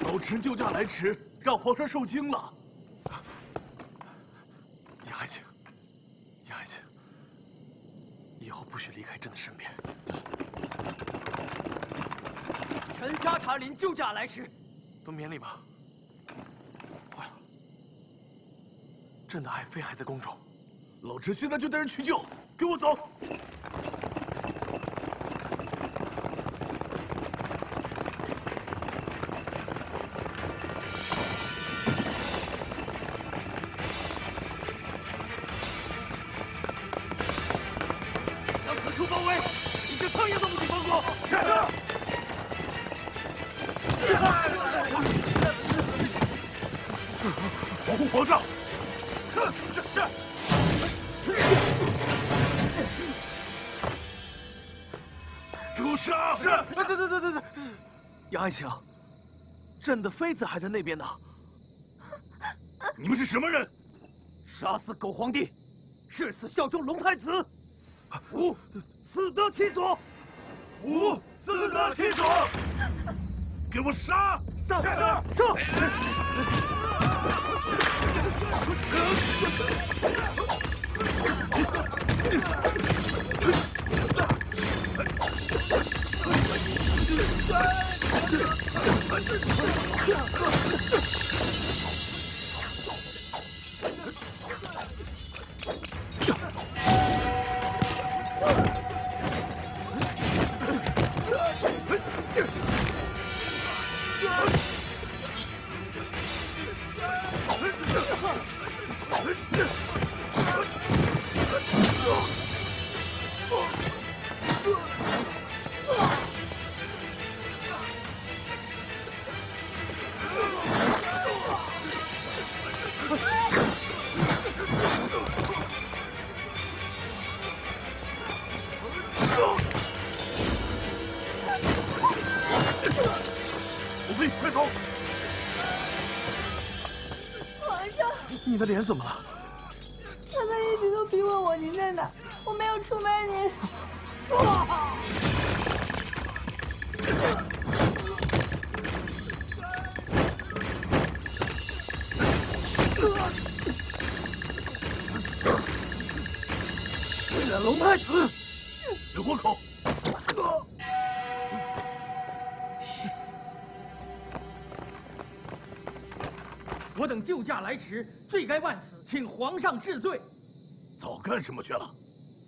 老臣救驾来迟，让皇上受惊了。 杨爱卿，杨爱卿，以后不许离开朕的身边。 臣查查您救驾来迟， 都免礼吧。坏了，朕的爱妃还在宫中。 老臣现在就带人去救，给我走！ 出包围，你这苍蝇都不许放过！是。 保护皇上！ 是。 给我杀！ 是。对，杨爱卿，朕的妃子还在那边呢。 你们是什么人？ 杀死狗皇帝，誓死效忠龙太子。 吾死得其所， 吾死得其所，给我杀！ 上！ 快走！ 皇上， 你的脸怎么了？ 他们一直都逼问我您在哪，我没有出卖您。 为了龙太子，留活口。 我等救驾来迟，罪该万死，请皇上治罪。 早干什么去了？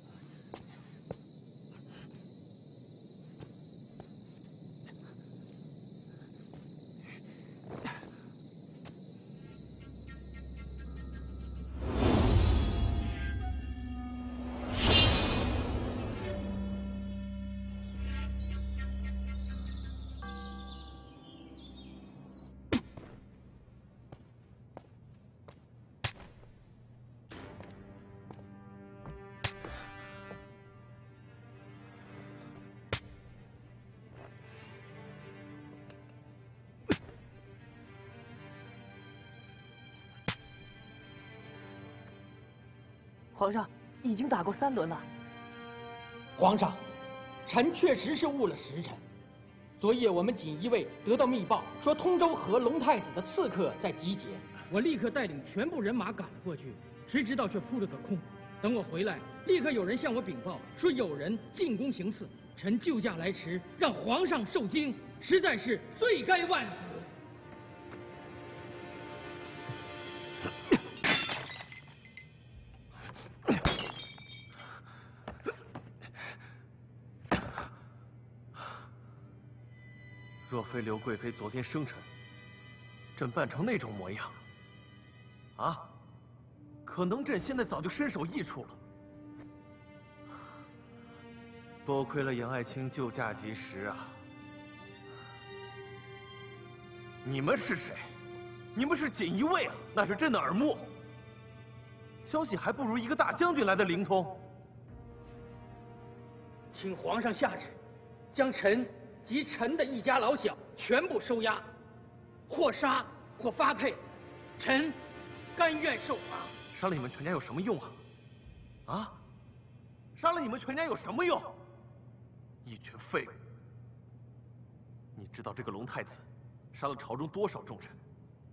皇上已经打过3轮了。 皇上，臣确实是误了时辰。昨夜我们锦衣卫得到密报，说通州河龙太子的刺客在集结，我立刻带领全部人马赶了过去，谁知道却扑了个空。等我回来，立刻有人向我禀报说有人进宫行刺，臣救驾来迟，让皇上受惊，实在是罪该万死。 若非刘贵妃昨天生辰，朕扮成那种模样，啊，可能朕现在早就身首异处了。多亏了杨爱卿救驾及时啊！你们是谁？你们是锦衣卫啊，那是朕的耳目。消息还不如一个大将军来的灵通。 请皇上下旨，将臣 及臣的一家老小全部收押，或杀或发配，臣甘愿受罚。 杀了你们全家有什么用啊？啊！杀了你们全家有什么用？一群废物！你知道这个龙太子杀了朝中多少重臣？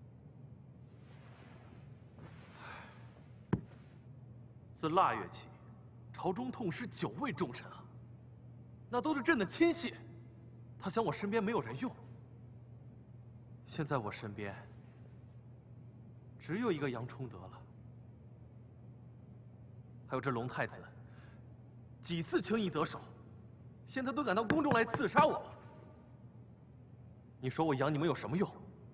自腊月起，朝中痛失9位重臣啊！那都是朕的亲信，他想我身边没有人用。现在我身边只有一个杨崇德了，还有这龙太子，几次轻易得手，现在都敢到宫中来刺杀我了。你说我养你们有什么用？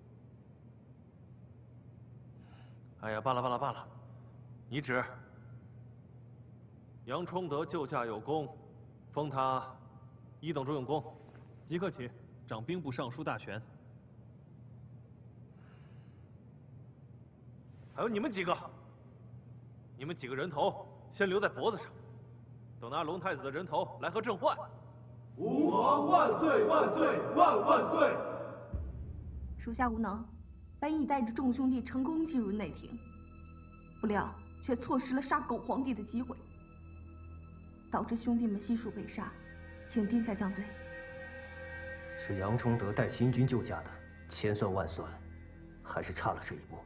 哎呀，罢了罢了罢了，你指杨崇德救驾有功，封他1等中用功，即刻起，掌兵部尚书大权。还有你们几个人头先留在脖子上，等拿龙太子的人头来和朕换。 吾皇万岁万岁万万岁！ 属下无能，本已带着众兄弟成功进入内廷，不料却错失了杀狗皇帝的机会，导致兄弟们悉数被杀，请殿下降罪。 是杨崇德带新军救驾的，千算万算，还是差了这一步。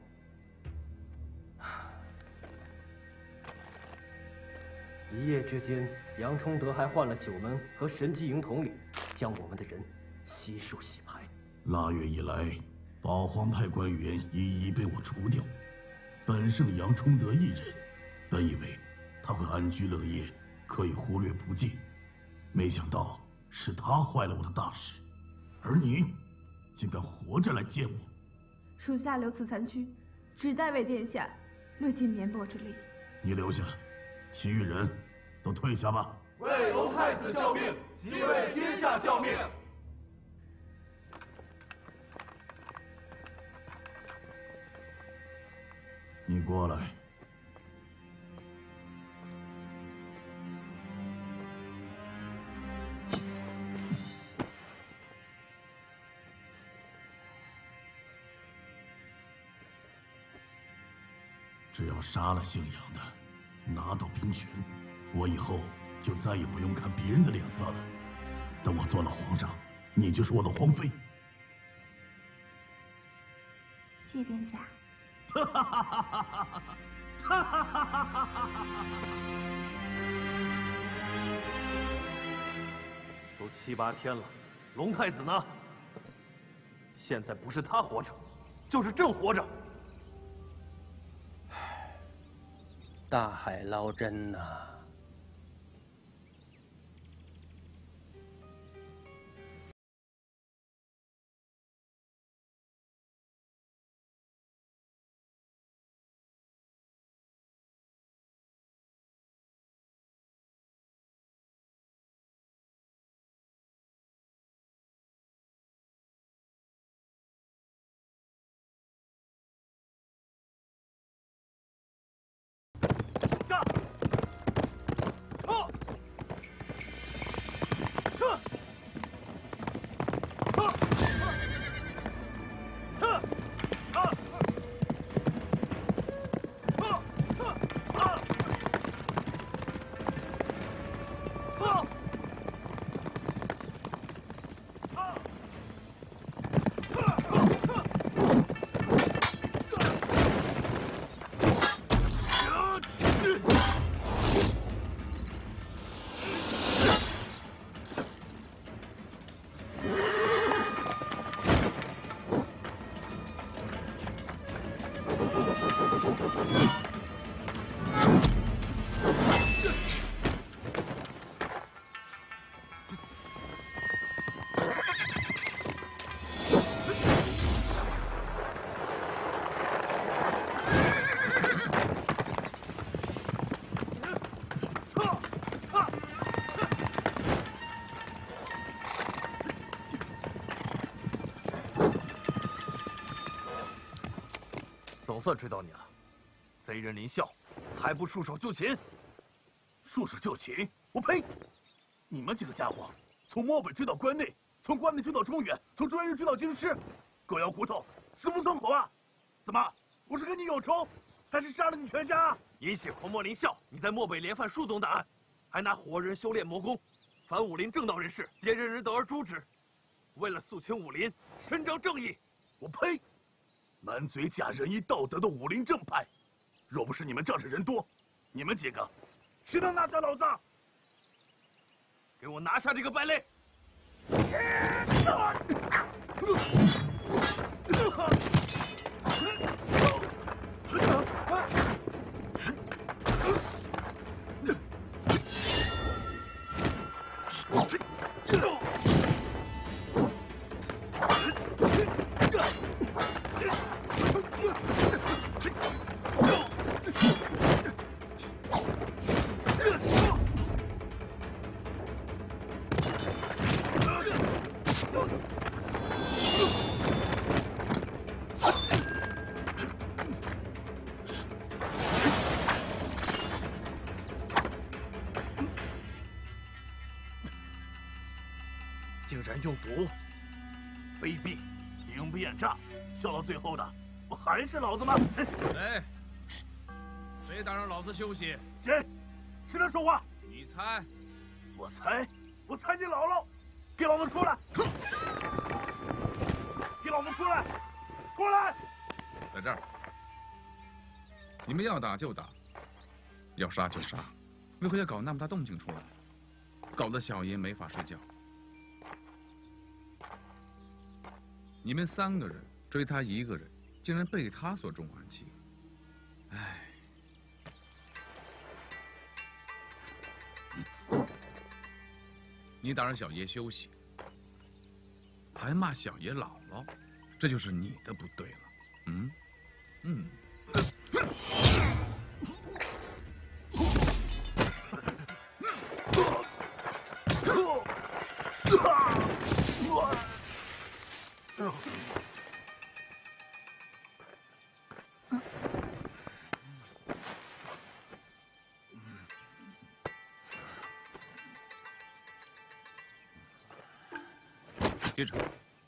一夜之间，杨崇德还换了9门和神机营统领，将我们的人悉数洗牌。 腊月以来，保皇派官员一一被我除掉，本剩杨崇德一人。本以为他会安居乐业，可以忽略不计，没想到是他坏了我的大事，而你竟敢活着来见我。 属下留此残躯，只待为殿下略尽绵薄之力。 你留下，其余人都退下吧。 为龙太子效命，即为天下效命。 你过来。只要杀了姓杨的，拿到兵权，我以后就再也不用看别人的脸色了。等我做了皇上，你就是我的皇妃。 谢殿下。 都7、8天了，龙太子呢？现在不是他活着，就是朕活着。 大海捞针呐！ 总算追到你了，贼人林啸，还不束手就擒！ 束手就擒？我呸！你们几个家伙，从漠北追到关内，从关内追到中原，从中原又追到京师，狗咬骨头，死不松口啊！怎么，我是跟你有仇，还是杀了你全家？ 饮血狂魔林啸，你在漠北连犯数宗大案，还拿活人修炼魔功，反武林正道人士，皆人人得而诛之。为了肃清武林，伸张正义， 我呸！满嘴假仁义道德的武林正派，若不是你们仗着人多，你们几个谁能拿下老子？ 给我拿下这个败类！竟然用毒，卑鄙，兵不厌诈，笑到最后的不还是老子吗？ 谁打扰老子休息？ 谁能说话？ 你猜？ 我猜你姥姥！给老子出来！给老子出来！出来！ 在这儿，你们要打就打，要杀就杀，为何要搞那么大动静出来？搞得小爷没法睡觉。你们3个人追他1个人，竟然被他所中暗器。唉，你打扰小爷休息，还骂小爷姥姥，这就是你的不对了。接着，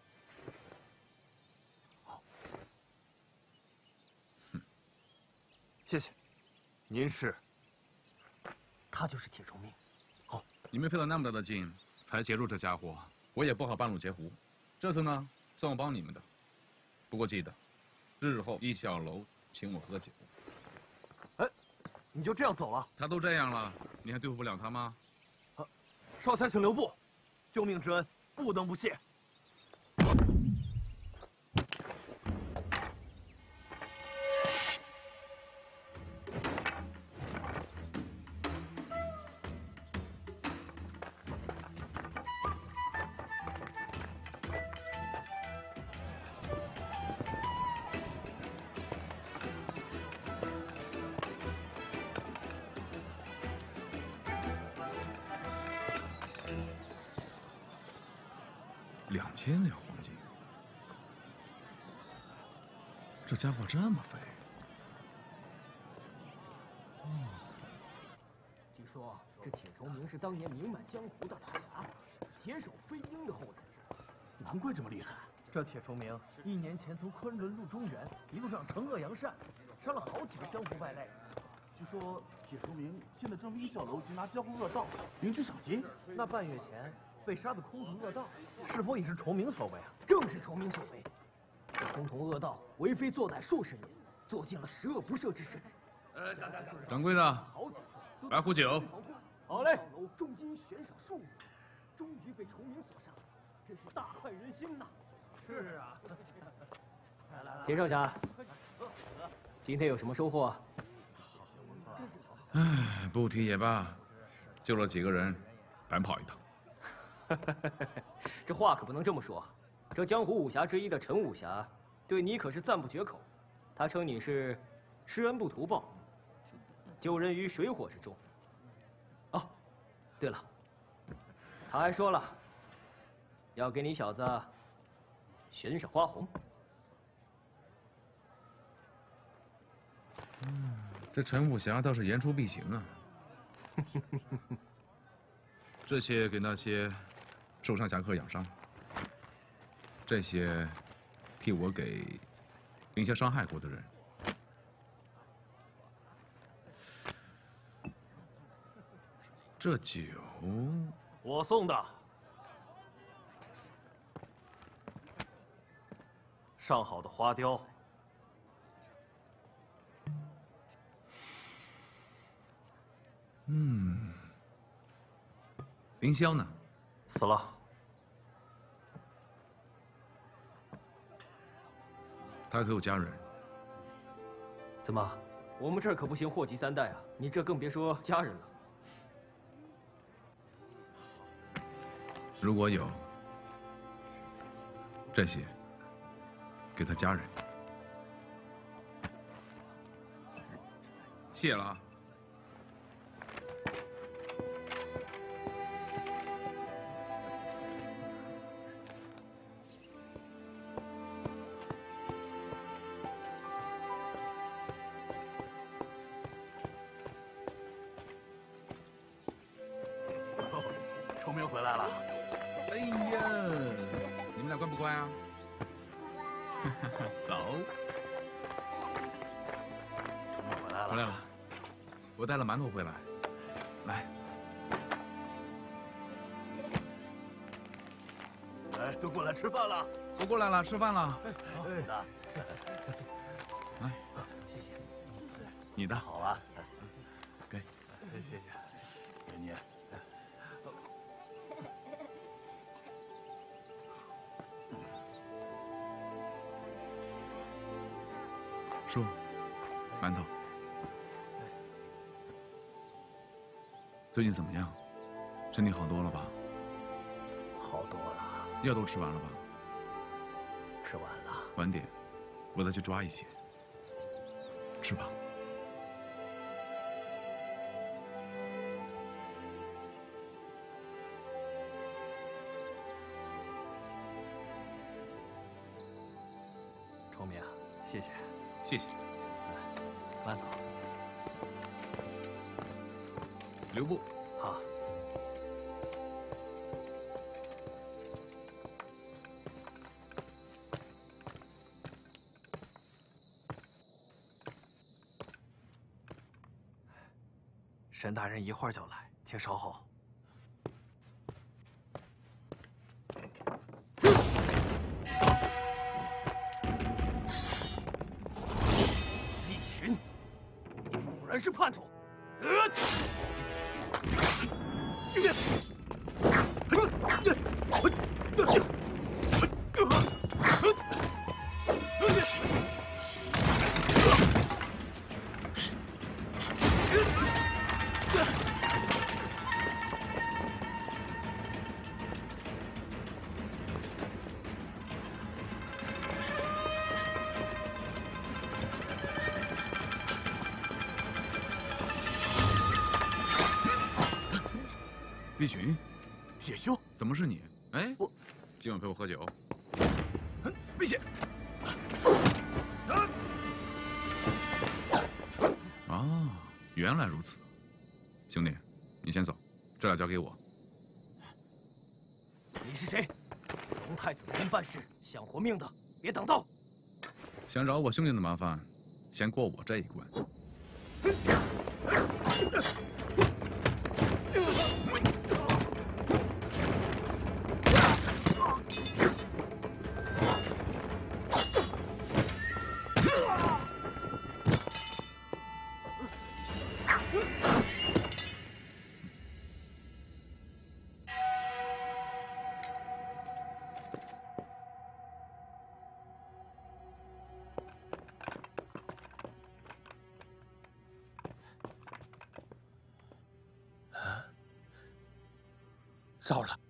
谢谢。您是？ 他就是铁虫明。 哦，你们费了那么大的劲才截住这家伙，我也不好半路截胡。这次呢，算我帮你们的。不过记得，日后一小楼请我喝酒。 哎，你就这样走了？ 他都这样了，你还对付不了他吗？ 少侠，请留步，救命之恩不能不谢。 2000两黄金，这家伙这么肥。 据说这铁虫明是当年名满江湖的大侠，铁手飞鹰的后人， 难怪这么厉害。 这铁虫明1年前从昆仑入中原，一路上惩恶扬善，杀了好几个江湖败类。 据说铁虫明现在专为一小楼擒拿江湖恶盗，领取赏金。 那半月前被杀的空峒恶盗，是否也是虫明所为啊？ 正是虫明所为。这空峒恶盗为非作歹数十年，做尽了十恶不赦之事。 掌柜的， 好几次来壶酒。 好嘞。重金悬赏数亿，终于被虫明所杀，真是大快人心呐！ 是啊。 铁少侠，今天有什么收获啊？ 唉，不提也罢，救了几个人，白跑一趟。 这话可不能这么说。这江湖武侠之一的陈武侠，对你可是赞不绝口。他称你是施恩不图报，救人于水火之中。哦，对了，他还说了，要给你小子悬赏花红。 这陈武侠倒是言出必行啊。这些给那些受伤侠客养伤，这些替我给领下伤害过的人。这酒我送的。 上好的花雕。 凌霄呢？ 死了。 他可有家人？ 怎么，我们这儿可不行祸及3代啊！你这更别说家人了。 如果有，这些给他家人。谢了啊。 崇明回来了。 哎呀，你们俩乖不乖啊？走。 崇明回来了。 回来了，我带了馒头回来。来。 哎，都过来吃饭了。 都过来了，吃饭了。 哎，的。 来， 谢谢。 你的。 好啊。 给。 谢谢。 给你。 叔，馒头。最近怎么样？身体好多了吧？ 好多了， 药都吃完了吧？ 吃完了。 晚点，我再去抓一些。吃吧。 崇明，谢谢。 谢谢。 慢走。 留步。 好。 沈大人一会儿就来，请稍后。 厉寻，你果然是叛徒！ 厉寻， 铁兄， 怎么是你？哎， 我今晚陪我喝酒。 危险！ 啊，原来如此。兄弟，你先走，这俩交给我。 你是谁？龙太子的人办事，想活命的别挡道。 想找我兄弟的麻烦，先过我这一关。 糟了！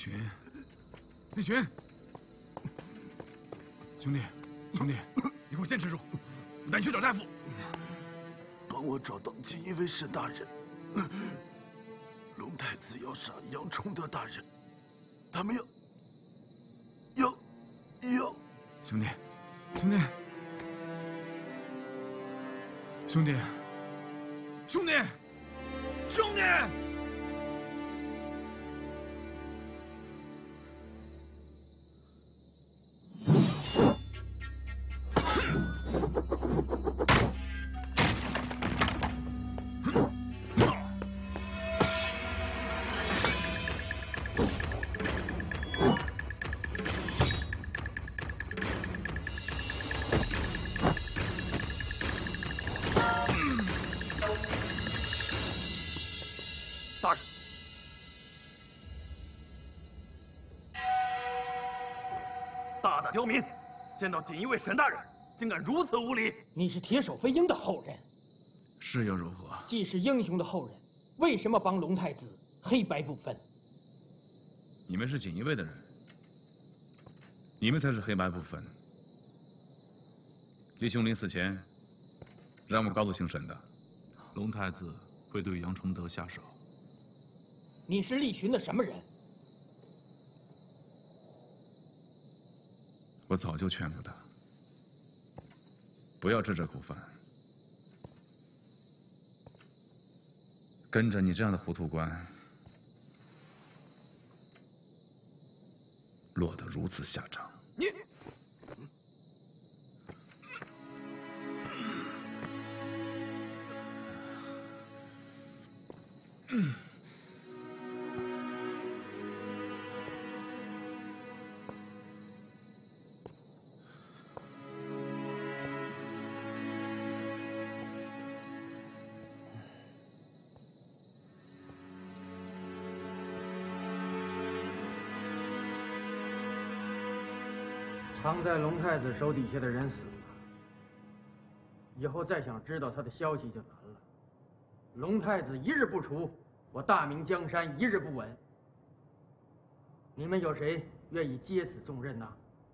群，立群，兄弟，兄弟，你给我坚持住，我带你去找大夫。 帮我找到锦衣卫沈大人。龙太子要杀杨崇德大人，他们要， 兄弟，兄弟，兄弟，兄弟，兄弟！ 大人，大大刁民，见到锦衣卫沈大人，竟敢如此无礼！ 你是铁手飞鹰的后人， 是又如何？ 既是英雄的后人，为什么帮龙太子黑白不分？ 你们是锦衣卫的人，你们才是黑白不分。李兄临死前，让我告诉姓沈的， 龙太子会对杨崇德下手。 你是厉群的什么人？ 我早就劝过他，不要吃这口饭。跟着你这样的糊涂官，落得如此下场。 你。 藏在龙太子手底下的人死了，以后再想知道他的消息就难了。龙太子一日不除，我大明江山一日不稳。你们有谁愿意接此重任呢？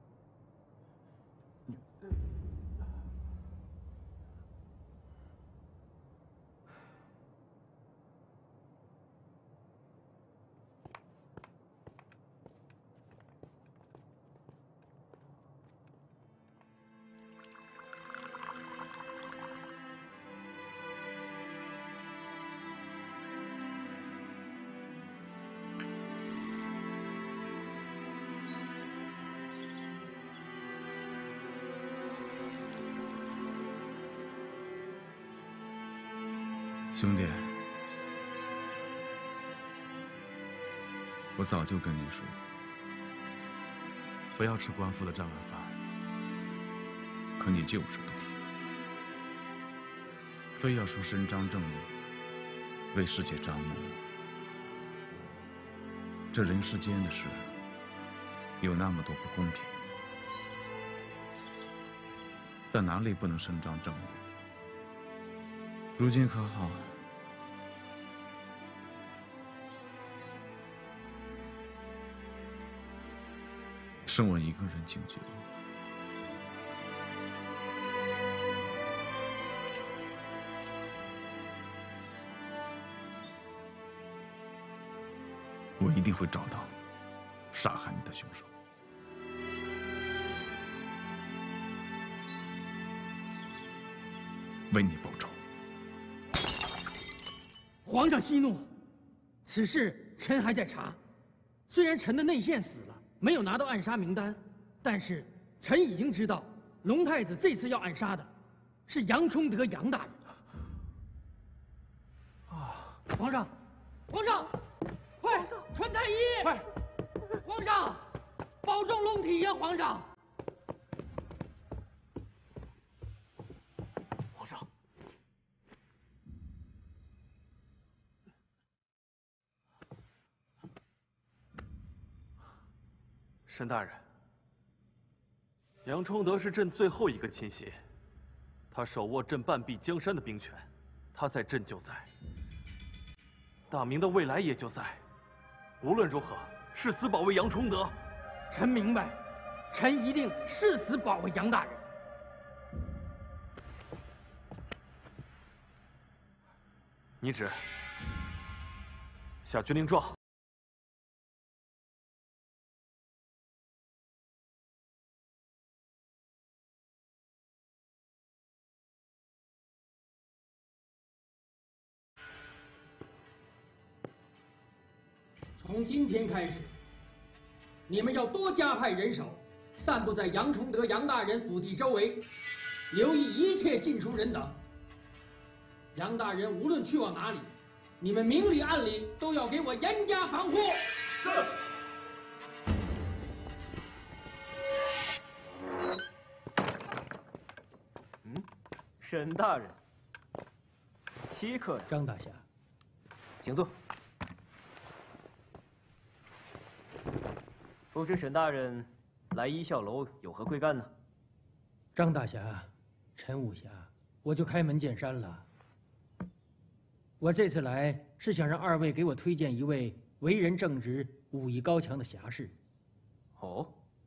兄弟，我早就跟你说， 不要吃官府的这碗饭。 可你就是不听，非要说伸张正义，为世界张目。这人世间的事，有那么多不公平，在哪里不能伸张正义？如今可好？剩我一个人请求。我一定会找到杀害你的凶手。为你报仇。 皇上息怒，此事臣还在查。虽然臣的内线死了，没有拿到暗杀名单，但是臣已经知道，龙太子这次要暗杀的是杨崇德杨大人。啊！皇上，皇上，快传太医！快！皇上，保重龙体呀，皇上！ 皇上，沈大人，杨崇德是朕最后一个亲信，他手握朕半壁江山的兵权，他在朕就在，大明的未来也就在。无论如何， 誓死保卫杨崇德。 臣明白，臣一定誓死保卫杨大人。 你旨。下军令状。 从今天开始，你们要多加派人手，散布在杨崇德杨大人府邸周围，留意一切进出人等。杨大人无论去往哪里，你们明里暗里都要给我严加防护。 是。 沈大人，稀客人。 张大侠， 请坐。不知沈大人来一笑楼有何贵干呢？ 张大侠，陈武侠，我就开门见山了。我这次来是想让二位给我推荐一位为人正直、武艺高强的侠士。 哦，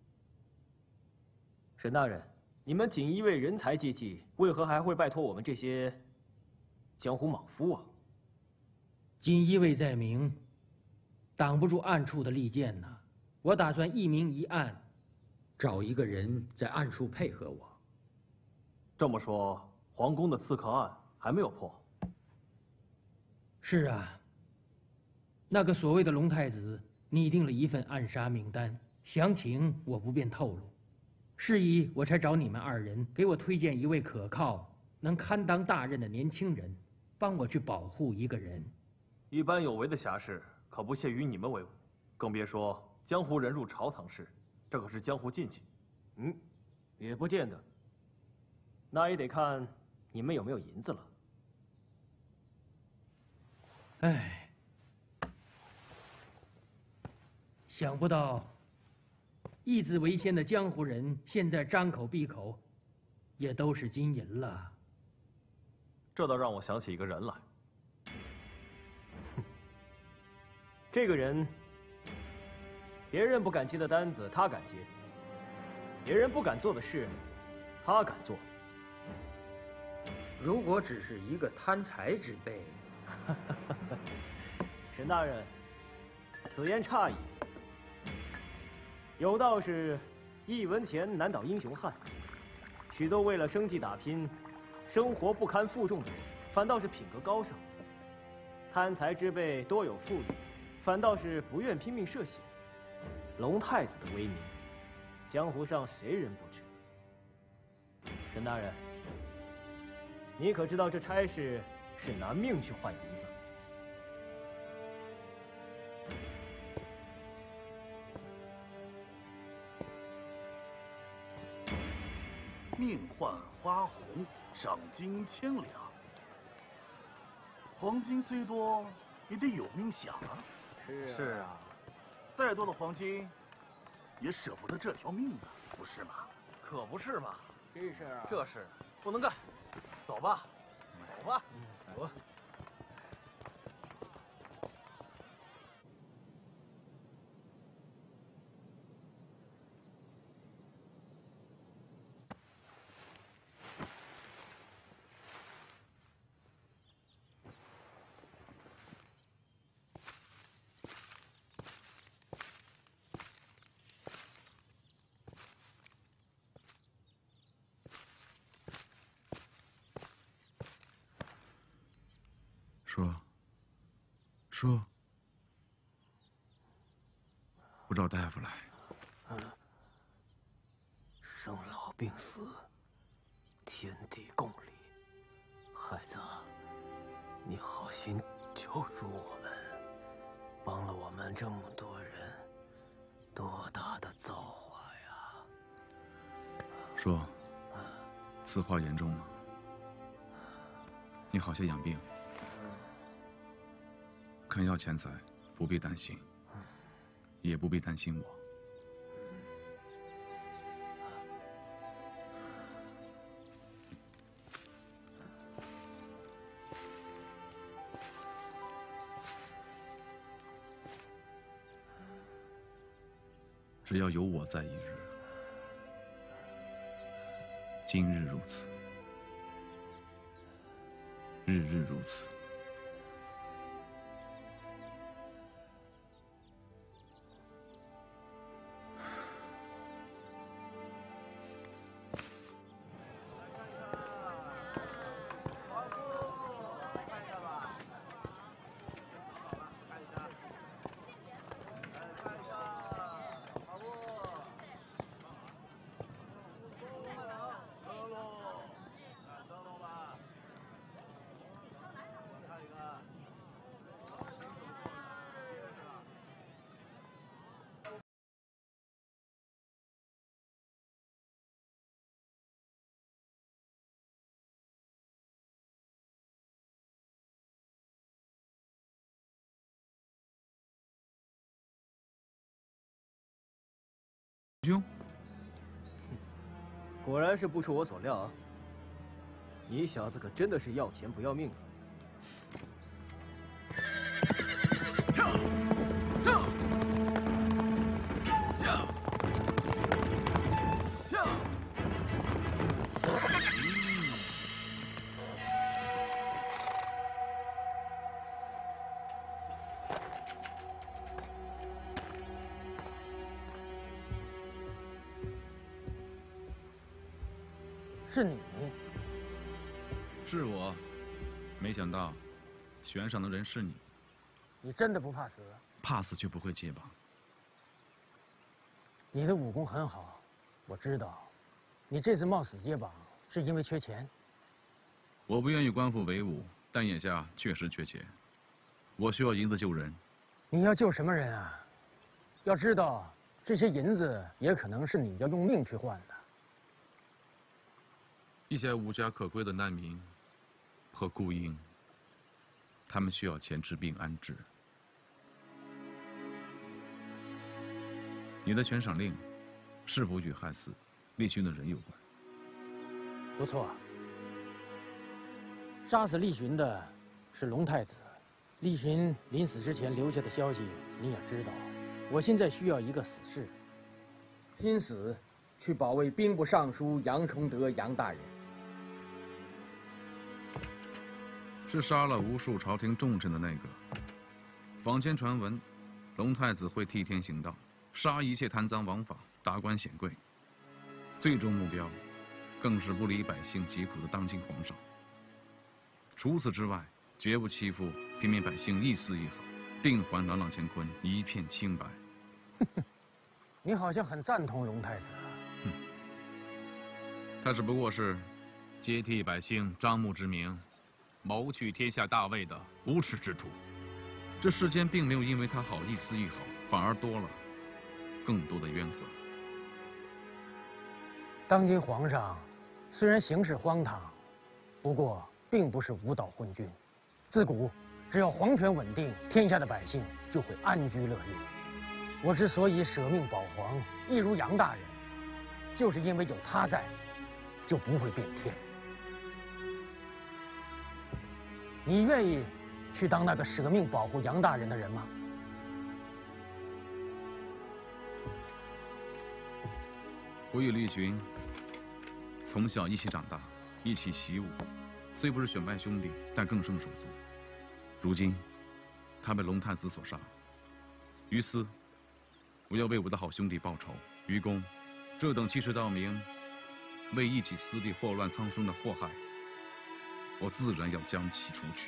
沈大人，你们锦衣卫人才济济，为何还会拜托我们这些江湖莽夫啊？ 锦衣卫在明，挡不住暗处的利剑呐。我打算一明一暗，找一个人在暗处配合我。 这么说，皇宫的刺客案还没有破？ 是啊，那个所谓的龙太子拟定了一份暗杀名单，详情我不便透露。是以我才找你们二人给我推荐一位可靠、能堪当大任的年轻人，帮我去保护一个人。 一般有为的侠士可不屑与你们为伍，更别说江湖人入朝堂事，这可是江湖禁忌。 也不见得。那也得看你们有没有银子了。 唉，想不到义字为先的江湖人，现在张口闭口也都是金银了。 这倒让我想起一个人来。 这个人，别人不敢接的单子，他敢接；别人不敢做的事，他敢做。 如果只是一个贪财之辈， 沈大人，此言差矣。有道是，一文钱难倒英雄汉。许多为了生计打拼，生活不堪负重的人，反倒是品格高尚；贪财之辈多有富裕，反倒是不愿拼命涉险。龙太子的威名，江湖上谁人不知？沈大人，你可知道这差事是拿命去换银子？ 命换花红，赏金1000两。黄金虽多，也得有命享啊。 是啊， 再多的黄金，也舍不得这条命啊，不是吗？ 可不是嘛。 这事啊， 这事不能干。走吧，走吧。走。 说，不找大夫来。 生老病死，天地共理。孩子，你好心救助我们，帮了我们这么多人，多大的造化呀！ 说，此话严重吗？你好些养病。看要钱财，不必担心，也不必担心我。 只要有我在一日，今日如此，日日如此。 兄，果然是不出我所料啊！你小子可真的是要钱不要命啊！ 是你， 是我，没想到悬赏的人是你。 你真的不怕死？ 怕死就不会接吧？ 你的武功很好，我知道。你这次冒死接榜是因为缺钱。 我不愿意官复为武，但眼下确实缺钱，我需要银子救人。 你要救什么人啊？要知道，这些银子也可能是你要用命去换的。 一些无家可归的难民和孤婴，他们需要钱治病安置。你的悬赏令是否与害死厉勋的人有关？ 不错，杀死厉勋的是龙太子。厉勋临死之前留下的消息你也知道。我现在需要一个死士，拼死去保卫兵部尚书杨崇德杨大人。 是杀了无数朝廷重臣的那个。坊间传闻，龙太子会替天行道，杀一切贪赃枉法、达官显贵，最终目标更是不理百姓疾苦的当今皇上。除此之外，绝不欺负平民百姓一丝一毫，定还朗朗乾坤一片清白。 你好像很赞同龙太子啊。 他只不过是接替百姓张目之名，谋取天下大位的无耻之徒。这世间并没有因为他好一丝一毫，反而多了更多的冤魂。 当今皇上虽然行事荒唐，不过并不是无蹈昏君。自古只要皇权稳定，天下的百姓就会安居乐业。我之所以舍命保皇，一如杨大人，就是因为有他在，就不会变天。你愿意去当那个舍命保护杨大人的人吗？ 我与厉勋从小一起长大，一起习武，虽不是血脉兄弟，但更胜手足。如今，他被龙太子所杀。于私，我要为我的好兄弟报仇；于公，这等欺世盗名、为一己私利祸乱苍生的祸害，我自然要将其除去。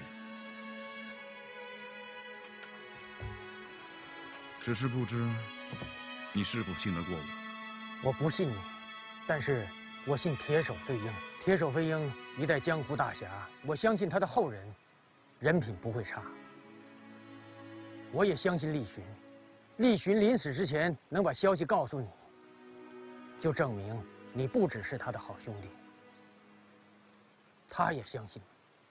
只是不知你是否信得过我？ 我不信你，但是我信铁手飞鹰。铁手飞鹰一代江湖大侠，我相信他的后人人品不会差。我也相信厉勋，厉勋临死之前能把消息告诉你，就证明你不只是他的好兄弟。他也相信。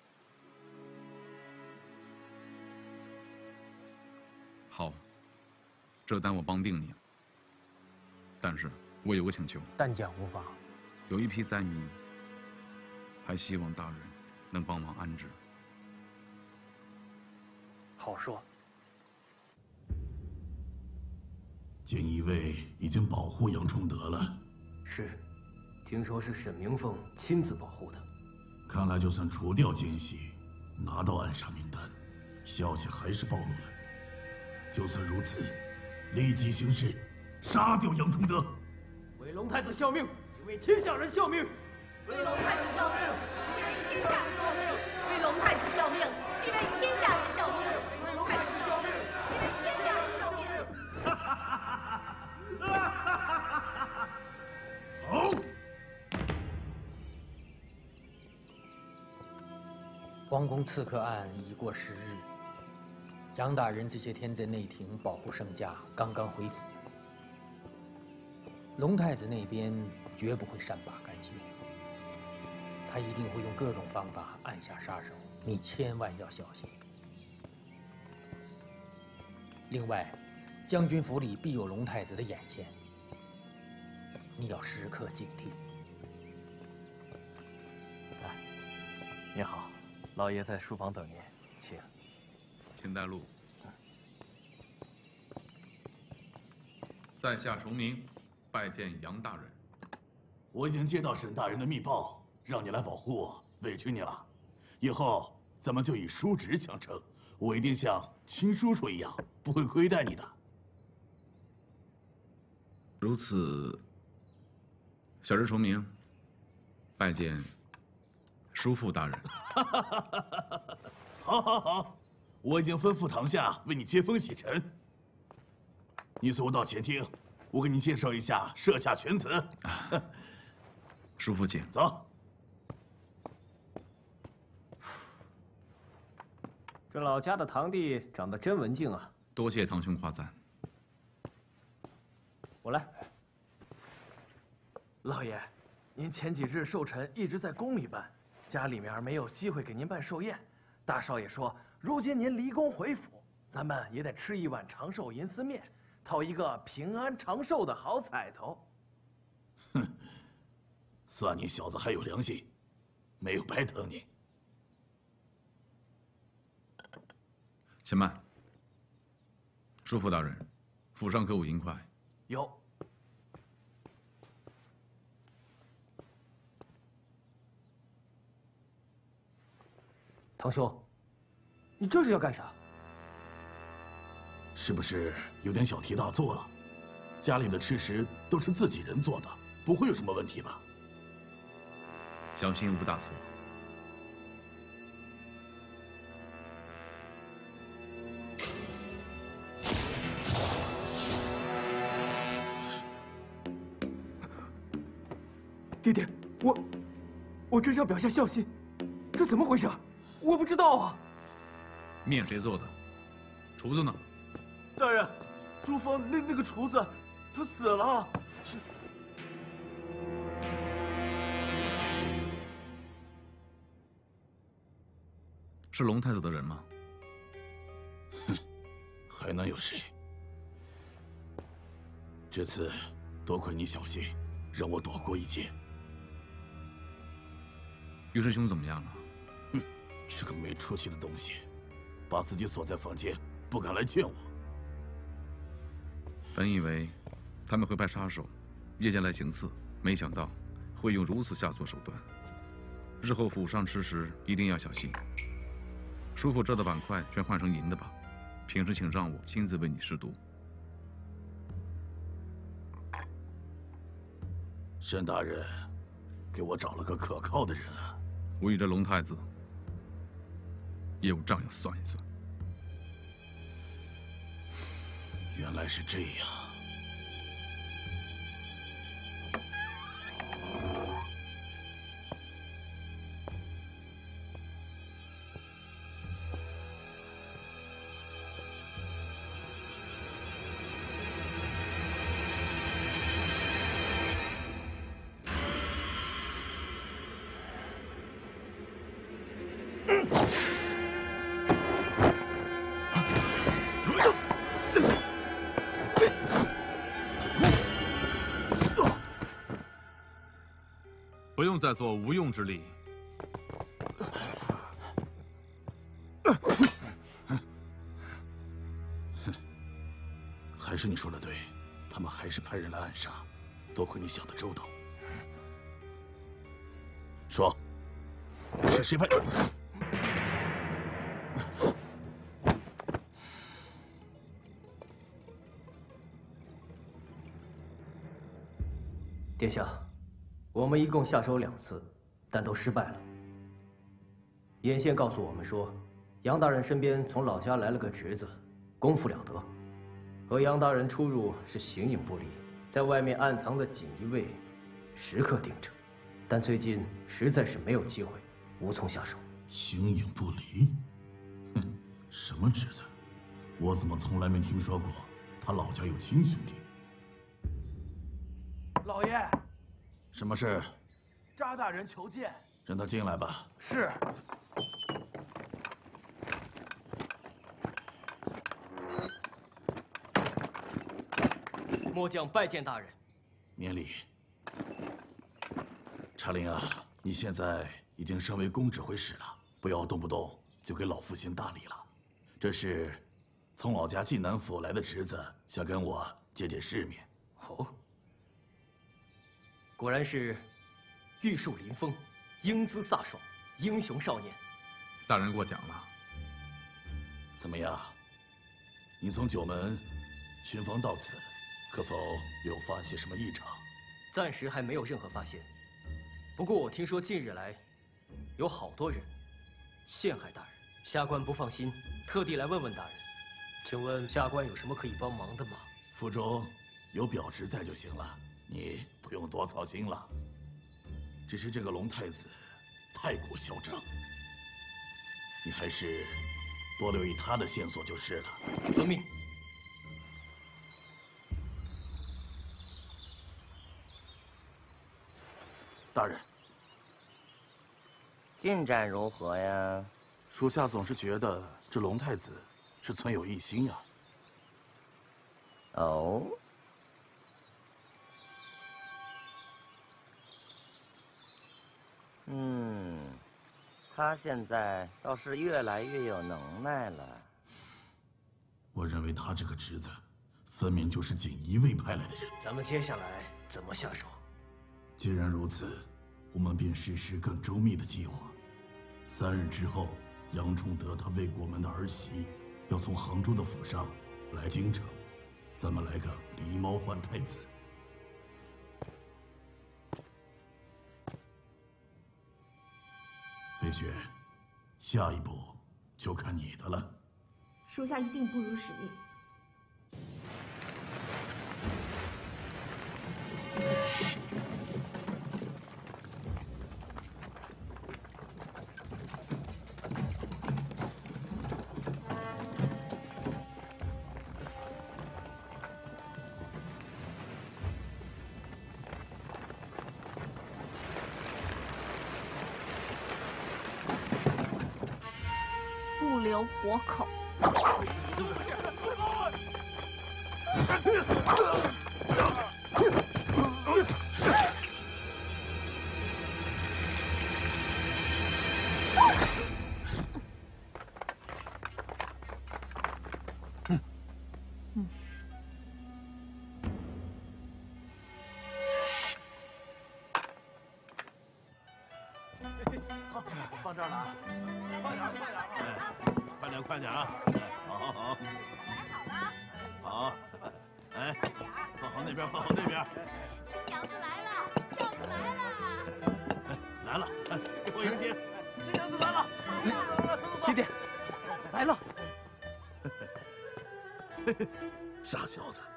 好，这单我帮定你了。但是我有个请求。 但讲无妨。 有一批灾民，还希望大人能帮忙安置。 好说。 锦衣卫已经保护杨崇德了。 是，听说是沈明凤亲自保护的。 看来就算除掉奸细，拿到暗杀名单，消息还是暴露了。就算如此，立即行事，杀掉杨崇德。 为龙太子效命，即为天下人效命。 为龙太子效命，即为天下人效命。为龙太子效命，即为天下人效命。为龙太子效命，即为天下人效命。 好。 皇宫刺客案已过10日，杨大人这些天在内廷保护圣驾，刚刚回府。龙太子那边绝不会善罢甘休，他一定会用各种方法按下杀手，你千万要小心。另外，将军府里必有龙太子的眼线，你要时刻警惕。 你好，老爷在书房等您，请。 请带路。在下崇明，拜见杨大人。 我已经接到沈大人的密报，让你来保护我，委屈你了。以后咱们就以叔侄相称，我一定像亲叔叔一样，不会亏待你的。 如此，小人崇明，拜见叔父大人。 好，好，好，我已经吩咐堂下为你接风洗尘。你随我到前厅，我给你介绍一下设下犬子。 叔父请。 走。 这老家的堂弟长得真文静啊！ 多谢堂兄夸赞。 我来。 老爷，您前几日寿辰一直在宫里办，家里面没有机会给您办寿宴。大少爷说，如今您离宫回府，咱们也得吃一碗长寿银丝面，讨一个平安长寿的好彩头。 哼，算你小子还有良心，没有白疼你。 且慢。叔父大人，府上可有银块？ 有。 堂兄，你这是要干啥？ 是不是有点小题大做了？家里的吃食都是自己人做的，不会有什么问题吧？ 小心无大错。 爹爹，我真想表下孝心，这怎么回事？我不知道啊。 面谁做的？厨子呢？ 大人，厨房那个厨子，他死了。 是龙太子的人吗？ 哼，还能有谁？这次多亏你小心，让我躲过一劫。 于师兄怎么样了？ 哼，这个没出息的东西，把自己锁在房间，不敢来见我。 本以为他们会派杀手夜间来行刺，没想到会用如此下作手段。日后府上吃食一定要小心。叔父这的碗筷全换成银的吧，平时请让我亲自为你试毒。 沈大人，给我找了个可靠的人啊！ 我与这龙太子也有账要算一算。 原来是这样。 不用再做无用之力。 还是你说的对， 他们还是派人来暗杀，多亏你想得周到。说，是谁派？ 殿下，我们一共下手2次，但都失败了。眼线告诉我们说，杨大人身边从老家来了个侄子，功夫了得，和杨大人出入是形影不离，在外面暗藏的锦衣卫时刻盯着，但最近实在是没有机会，无从下手。 形影不离？哼，什么侄子？我怎么从来没听说过他老家有亲兄弟？ 老爷， 什么事？ 查大人求见。 让他进来吧。 是。 末将拜见大人。 免礼。查令啊，你现在已经升为公指挥使了，不要动不动就给老夫行大礼了。这是从老家晋南府来的侄子，想跟我见见世面。 哦，果然是玉树临风，英姿飒爽，英雄少年。 大人过奖了。 怎么样？你从九门巡防到此，可否有发现什么异常？ 暂时还没有任何发现。不过我听说近日来，有好多人陷害大人，下官不放心，特地来问问大人。请问下官有什么可以帮忙的吗？ 府中有表侄在就行了，你不用多操心了。只是这个龙太子太过嚣张，你还是多留意他的线索就是了。 遵命。 大人， 进展如何呀？ 属下总是觉得这龙太子是存有异心呀。 哦，他现在倒是越来越有能耐了。 我认为他这个侄子，分明就是锦衣卫派来的人。 咱们接下来怎么下手？ 既然如此，我们便实施更周密的计划。3日之后，杨崇德他未过门的儿媳要从杭州的府上来京城，咱们来个狸猫换太子。飞雪，下一步就看你的了。 属下一定不辱使命。不留活口。 好，放这儿了啊，快点，快点啊！ 快点，快点啊！好，好，好。好，哎，放好那边，放好那边。 新娘子来了，轿子来了。 来了，给我迎接。 新娘子来了， 来了， 弟弟，来了。 傻小子。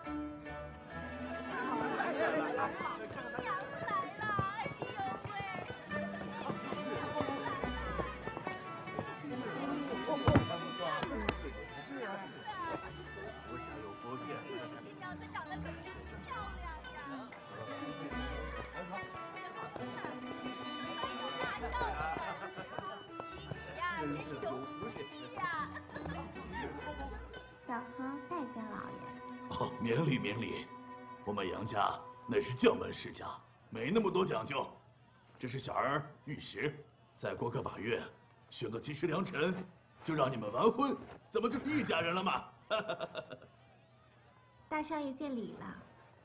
新娘子来了，哎呦喂！ 我想有福见。 新娘子长得可真漂亮呀！大少爷，恭喜你呀，真是有福气呀！ 小和拜见老爷。 哦，免礼免礼，我们杨家乃是将门世家，没那么多讲究。这是小儿玉石，再过个把月，选个吉时良辰，就让你们完婚，怎么就是一家人了嘛？ 大少爷见礼了。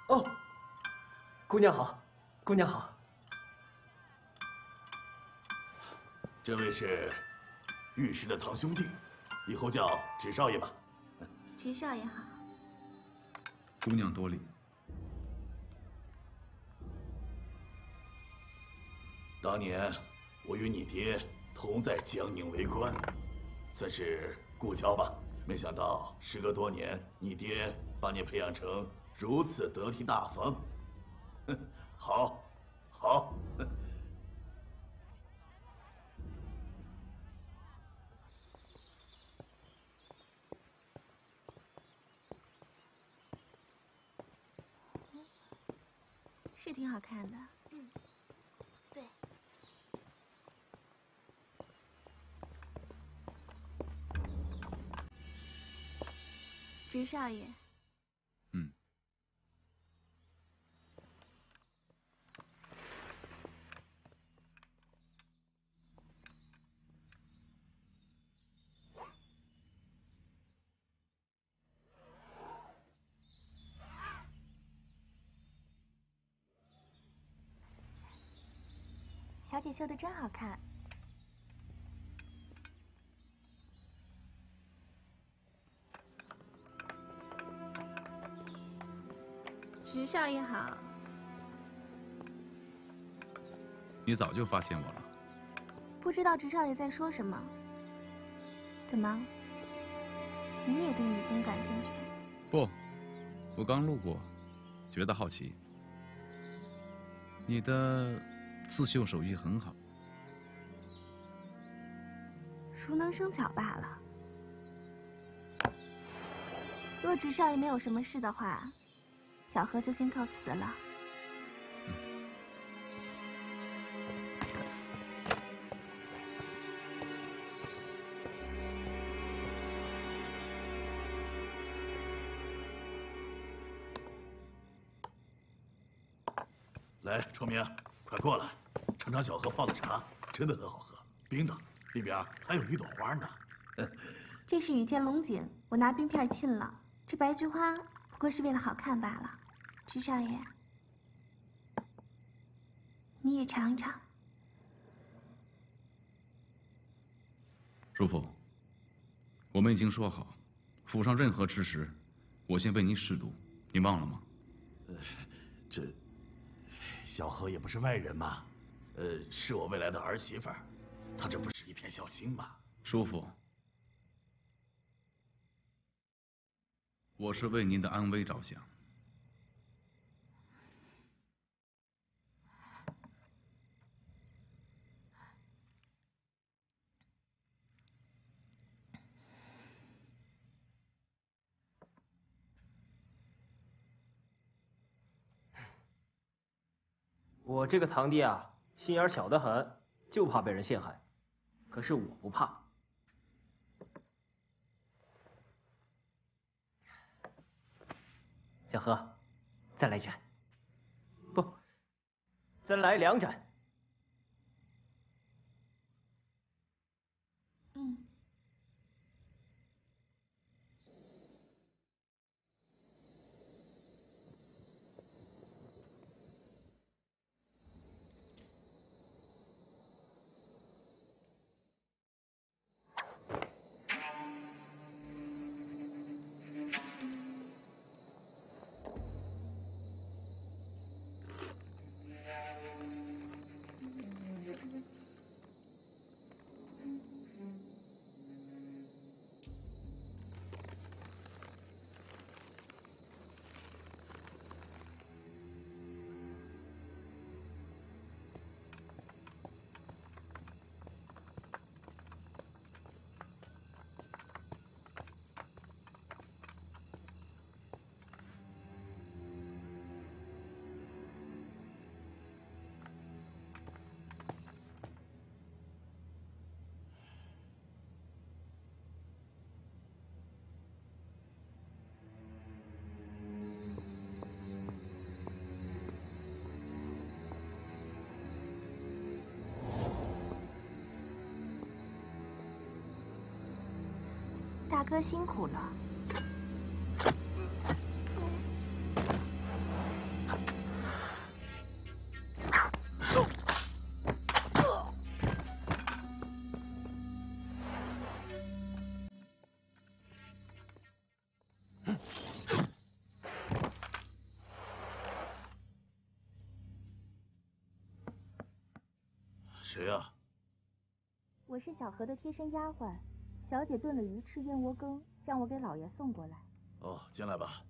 哦，姑娘好，姑娘好。 这位是御师的堂兄弟，以后叫直少爷吧。 直少爷好。 姑娘多礼。 当年我与你爹同在江宁为官，算是故交吧。没想到时隔多年，你爹把你培养成如此得体大方。好，好。 是挺好看的。 嗯，对。 直少爷。 嗯。 小姐绣的真好看。直少爷好。 你早就发现我了。 不知道直少爷在说什么。怎么？你也对女工感兴趣？ 不，我刚路过，觉得好奇。你的刺绣手艺很好。 熟能生巧罢了。若直少爷没有什么事的话，小何就先告辞了。 来，崇明，快过来，尝尝小何泡的茶，真的很好喝，冰的，里边还有一朵花呢。 这是羽箭龙井，我拿冰片浸了。这白菊花不过是为了好看罢了。直少爷，你也尝一尝。 叔父，我们已经说好，府上任何吃食，我先为你试毒，你忘了吗？ 这小何也不是外人嘛，是我未来的儿媳妇儿，她这不是一片孝心吗？ 叔父，我是为您的安危着想。 我这个堂弟啊，心眼小得很，就怕被人陷害。可是我不怕。小何，再来一盏。不，再来2盏。 嗯。大哥辛苦了。 谁呀？ 我是小何的贴身丫鬟，小姐炖了鱼翅燕窝羹，让我给老爷送过来。 哦，进来吧。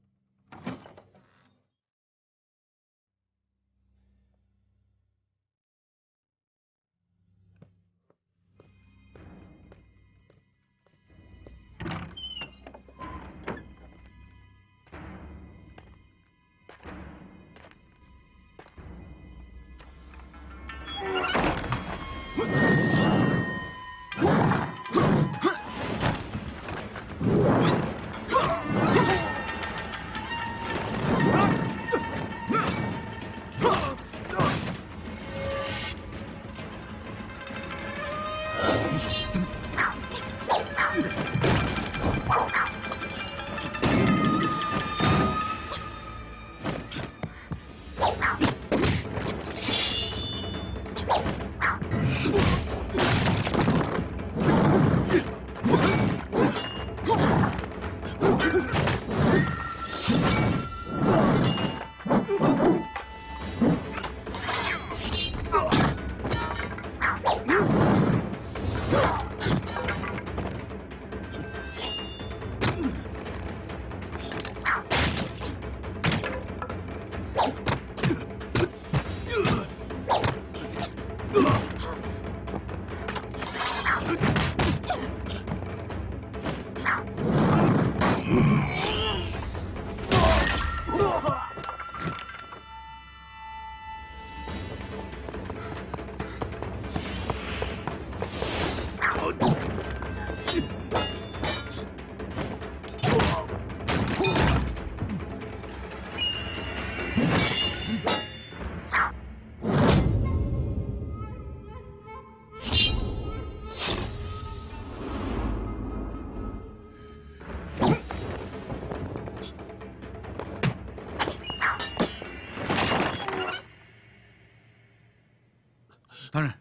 大人，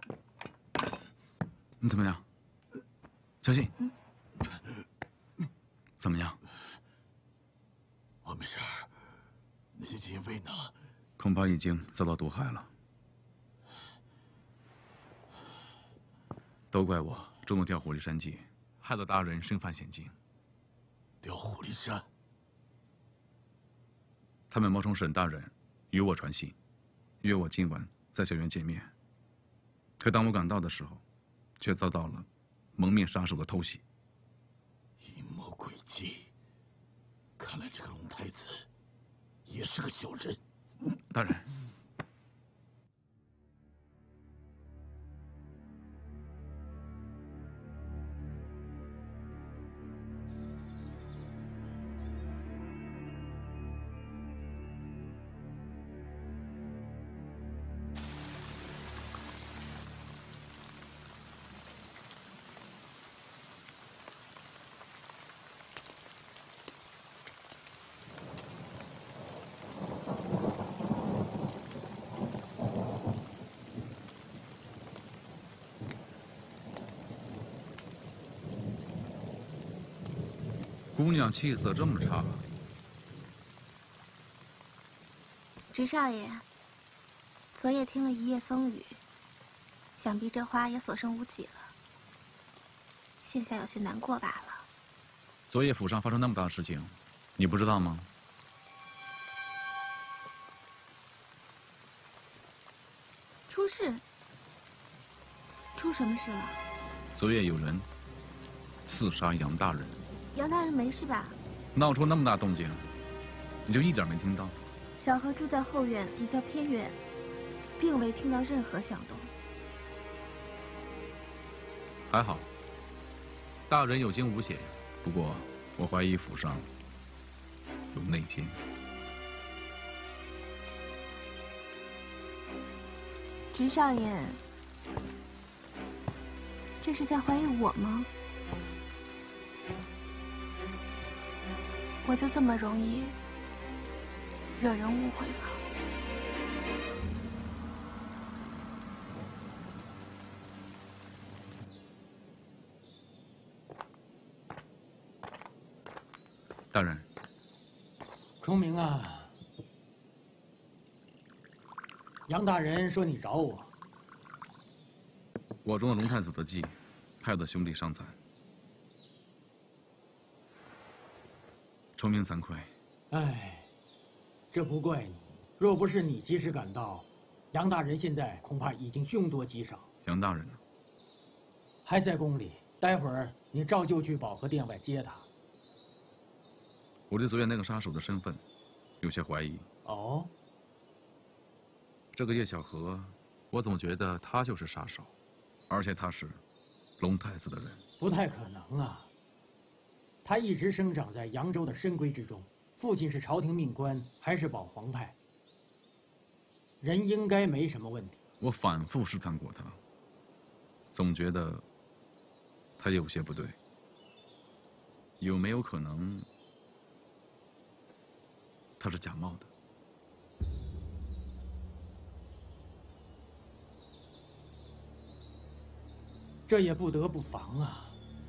你怎么样？小心。怎么样？ 我没事儿。那些禁卫呢？ 恐怕已经遭到毒害了。都怪我中了调虎离山计，害得大人身犯险境。 调虎离山？ 他们冒充沈大人与我传信，约我今晚在小院见面。可当我赶到的时候，却遭到了蒙面杀手的偷袭。 阴谋诡计，看来这个龙太子也是个小人。 大人，姑娘气色这么差。 直少爷，昨夜听了一夜风雨，想必这花也所剩无几了。现在有些难过罢了。 昨夜府上发生那么大的事情，你不知道吗？ 出事？出什么事了？ 昨夜有人刺杀杨大人。 杨大人没事吧？ 闹出那么大动静，你就一点没听到？ 小何住在后院，比较偏远，并未听到任何响动。 还好，大人有惊无险。不过，我怀疑府上有内奸。 直少爷，这是在怀疑我吗？我就这么容易惹人误会了？ 大人， 崇明啊，杨大人说你找我， 我中了龙太子的计，害我的兄弟伤残。崇明惭愧。 哎，这不怪你。若不是你及时赶到，杨大人现在恐怕已经凶多吉少。 杨大人呢？ 还在宫里。待会儿你照旧去保和殿外接他。 我对昨夜那个杀手的身份有些怀疑。 哦。 这个叶小河，我总觉得他就是杀手，而且他是龙太子的人。 不太可能啊。他一直生长在扬州的深闺之中，父亲是朝廷命官，还是保皇派，人应该没什么问题。 我反复试探过他，总觉得他有些不对。有没有可能他是假冒的？ 这也不得不防啊！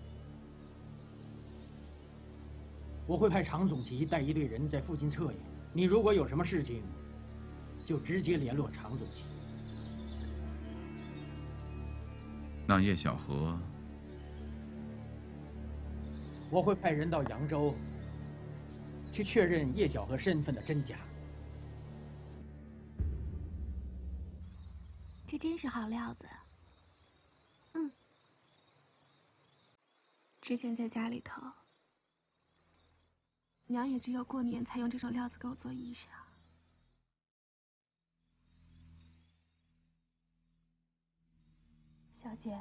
我会派常总旗带一队人在附近策应，你如果有什么事情，就直接联络常总旗。 那叶小河， 我会派人到扬州去确认叶小河身份的真假。 这真是好料子。嗯，之前在家里头，娘也只有过年才用这种料子给我做衣裳。 小姐，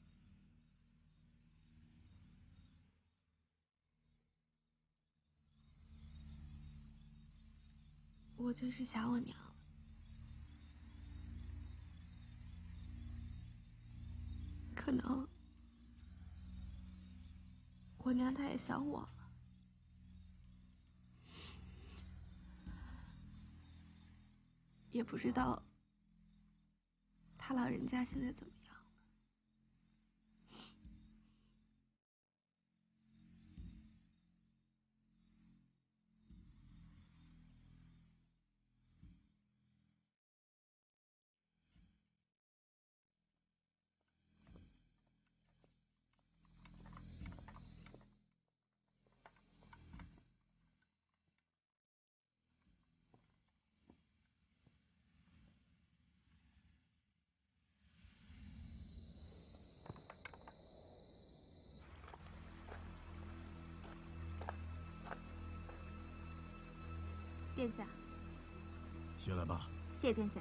我就是想我娘。可能我娘她也想我了。也不知道他老人家现在怎么样。殿下， 起来吧。 谢殿下。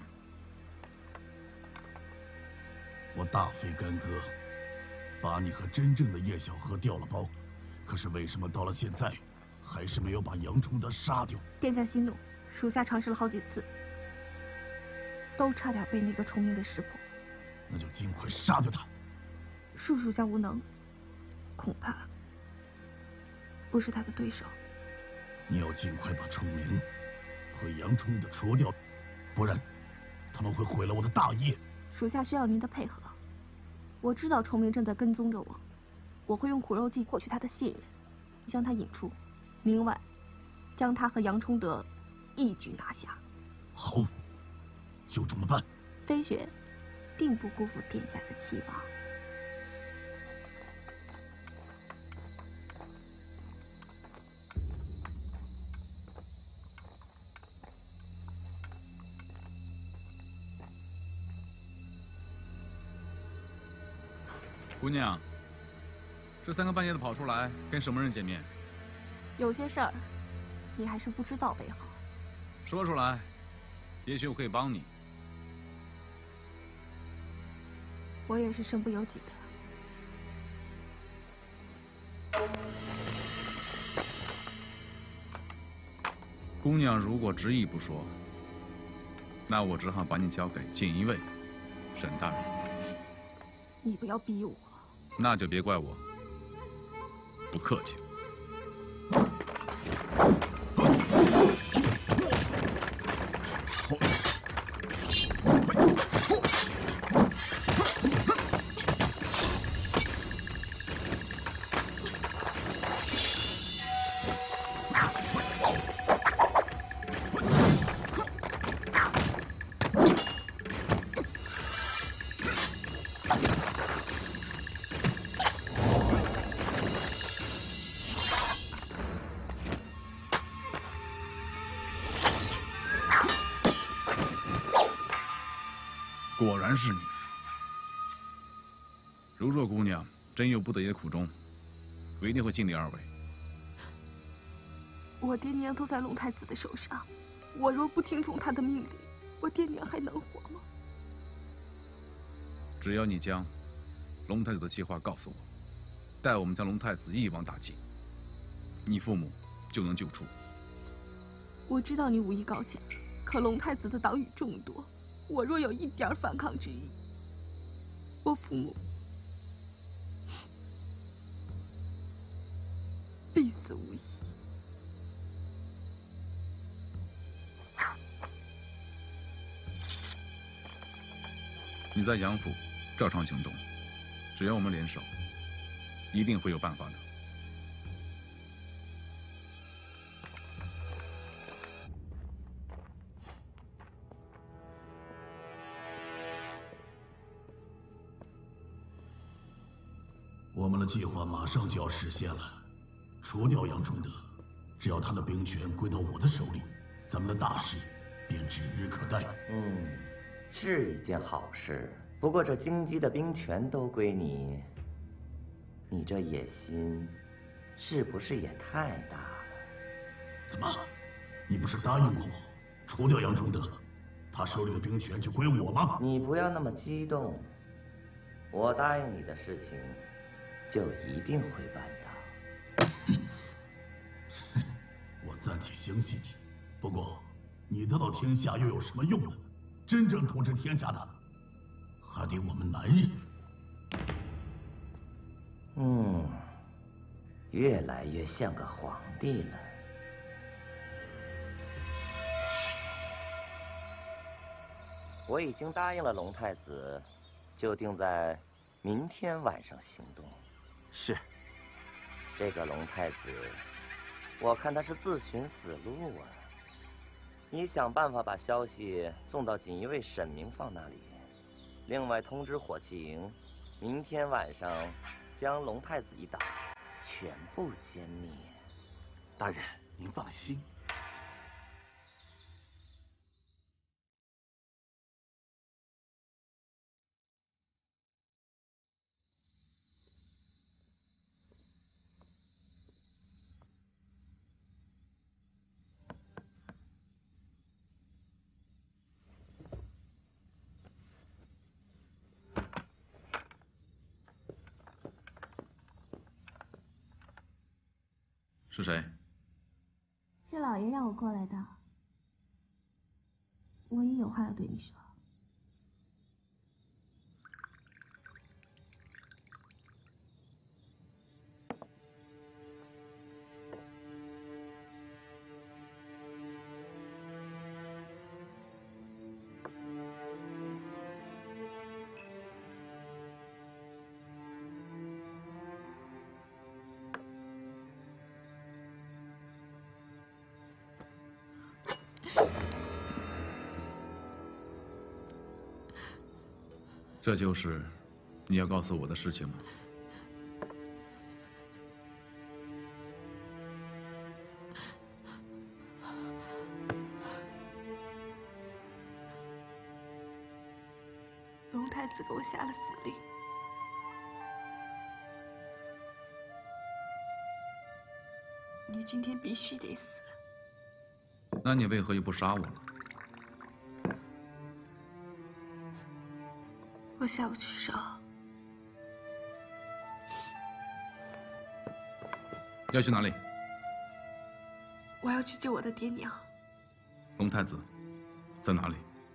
我大费干戈，把你和真正的叶小河调了包，可是为什么到了现在，还是没有把杨崇德杀掉？ 殿下息怒，属下尝试了好几次，都差点被那个崇明给识破。 那就尽快杀掉他。 属下无能，恐怕不是他的对手。 你要尽快把崇明和杨崇德除掉，不然他们会毁了我的大业。 属下需要您的配合。我知道崇明正在跟踪着我，我会用苦肉计获取他的信任，将他引出，明晚将他和杨崇德一举拿下。 好，就这么办。 飞雪定不辜负殿下的期望。 姑娘，这三更半夜的跑出来跟什么人见面？ 有些事儿，你还是不知道为好。 说出来，也许我可以帮你。 我也是身不由己的。 姑娘如果执意不说，那我只好把你交给锦衣卫沈大人。 你不要逼我。 那就别怪我不客气。 然是你。如若姑娘真有不得已的苦衷，我一定会尽力而为。 我爹娘都在龙太子的手上，我若不听从他的命令，我爹娘还能活吗？ 只要你将龙太子的计划告诉我，待我们将龙太子一网打尽，你父母就能救出。 我知道你武艺高强，可龙太子的党羽众多，我若有一点反抗之意，我父母必死无疑。 你在杨府照常行动，只要我们联手，一定会有办法的。 我们的计划马上就要实现了，除掉杨崇德，只要他的兵权归到我的手里，咱们的大事便指日可待。 是一件好事。不过这京畿的兵权都归你，你这野心是不是也太大了？ 怎么？你不是答应过我，除掉杨崇德，他手里的兵权就归我吗？ 你不要那么激动。我答应你的事情，就一定会办到。 我暂且相信你。不过，你得到天下又有什么用呢？真正统治天下的，还得我们男人。 越来越像个皇帝了。我已经答应了龙太子，就定在明天晚上行动。 是。 这个龙太子，我看他是自寻死路啊。你想办法把消息送到锦衣卫沈明放那里，另外通知火器营，明天晚上将龙太子一党全部歼灭。 大人，您放心。 是谁？ 是老爷让我过来的。我也有话要对你说。 这就是你要告诉我的事情吗？ 龙太子给我下了死令，你今天必须得死。 那你为何又不杀我了？ 我下不去手。 要去哪里？ 我要去救我的爹娘。 龙太子在哪里？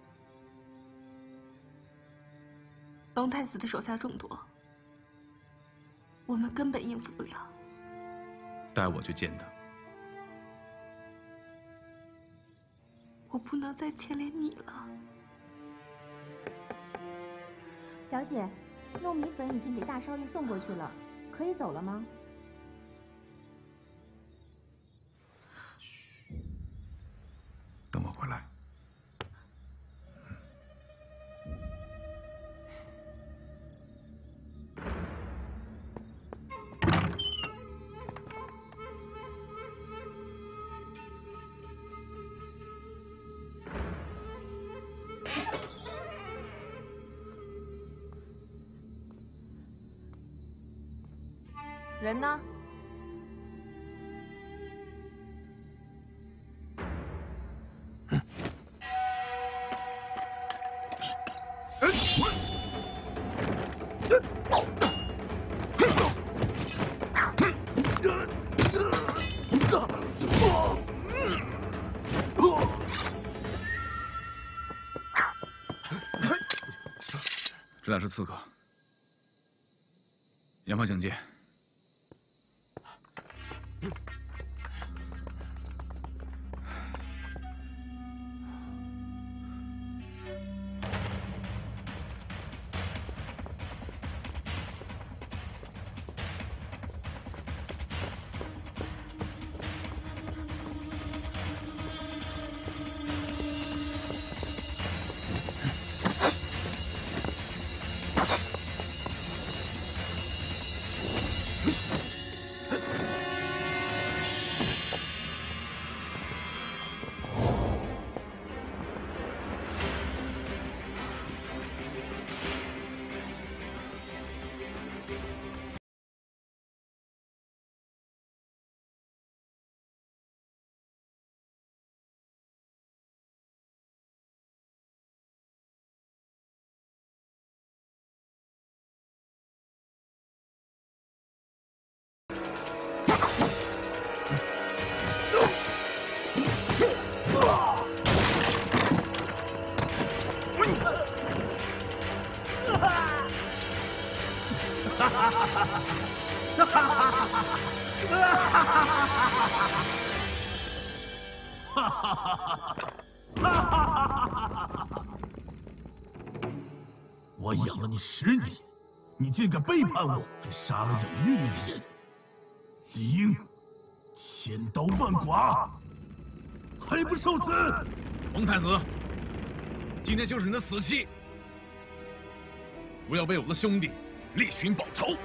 龙太子的手下众多，我们根本应付不了。 带我去见他。 我不能再牵连你了。 小姐，糯米粉已经给大少爷送过去了，可以走了吗？ 嘘，等我回来。 人呢？ 这俩是刺客，严防警戒。 我养了你10年，你竟敢背叛我，还杀了养育你的人，理应千刀万剐，还不受死！ 蒙太子，今天就是你的死期！我要为我的兄弟立勋报仇！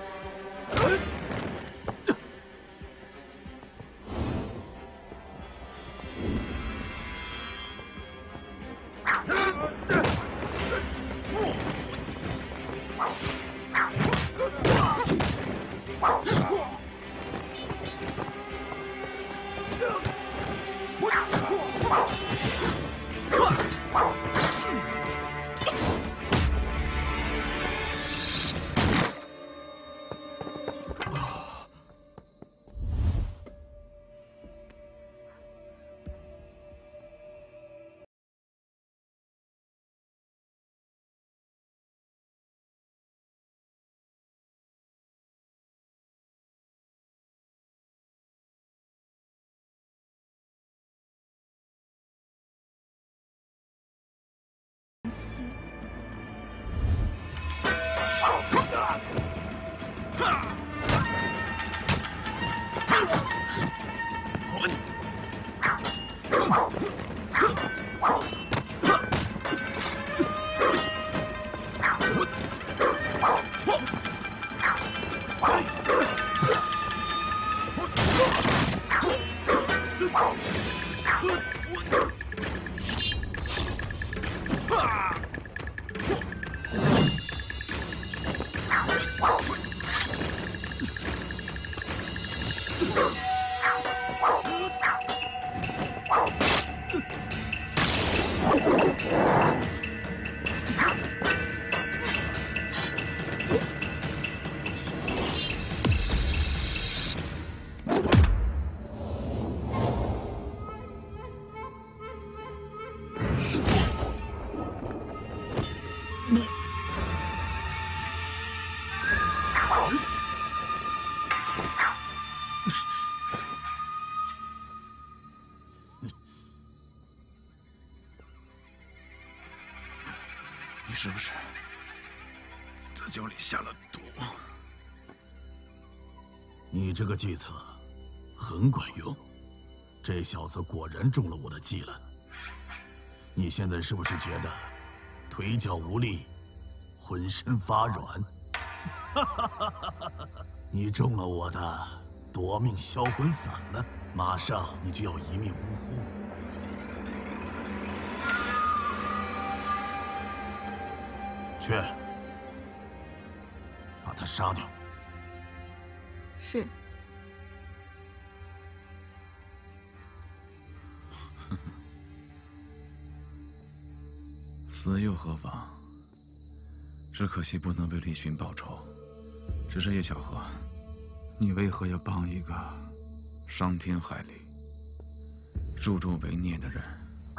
你是不是在酒里下了毒？ 你这个计策很管用，这小子果然中了我的计了。你现在是不是觉得腿脚无力，浑身发软？你中了我的夺命销魂散了，马上你就要一命呜呼。去，把他杀掉。 是。 死又何妨？只可惜不能为李寻报仇。只是叶小荷，你为何要帮一个伤天害理、助纣为虐的人？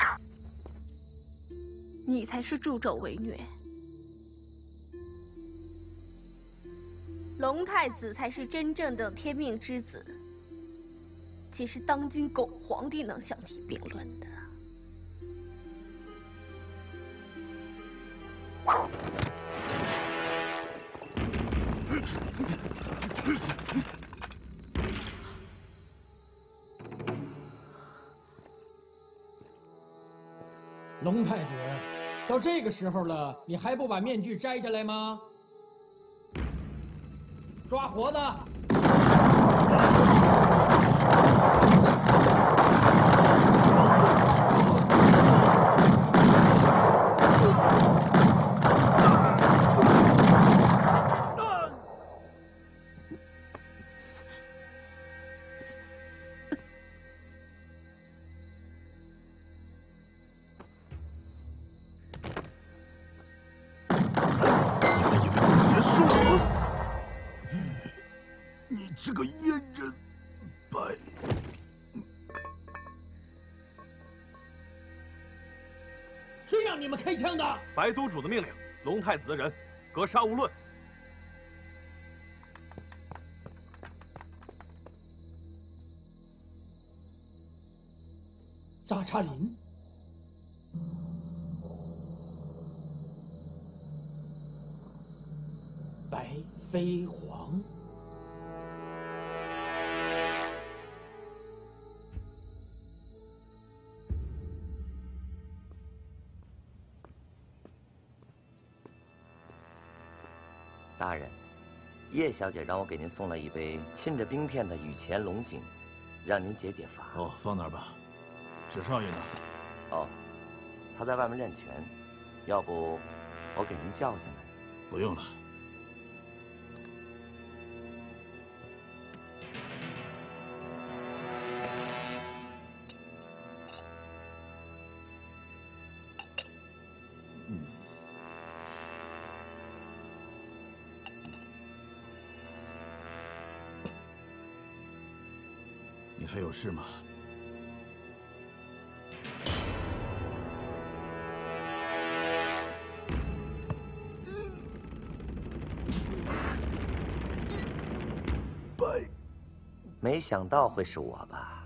你才是助纣为虐，龙太子才是真正的天命之子，岂是当今狗皇帝能相提并论的？ 龙太子，到这个时候了，你还不把面具摘下来吗？抓活的！ 这个阉人白！ 谁让你们开枪的？ 白都主的命令，龙太子的人，格杀勿论。 扎查林，白飞黄。 大人，叶小姐让我给您送了一杯浸着冰片的雨前龙井，让您解解乏。 哦，放那儿吧。芷少爷呢？ 哦，他在外面练拳，要不我给您叫进来？ 不用了。你还有事吗？ 没想到会是我吧？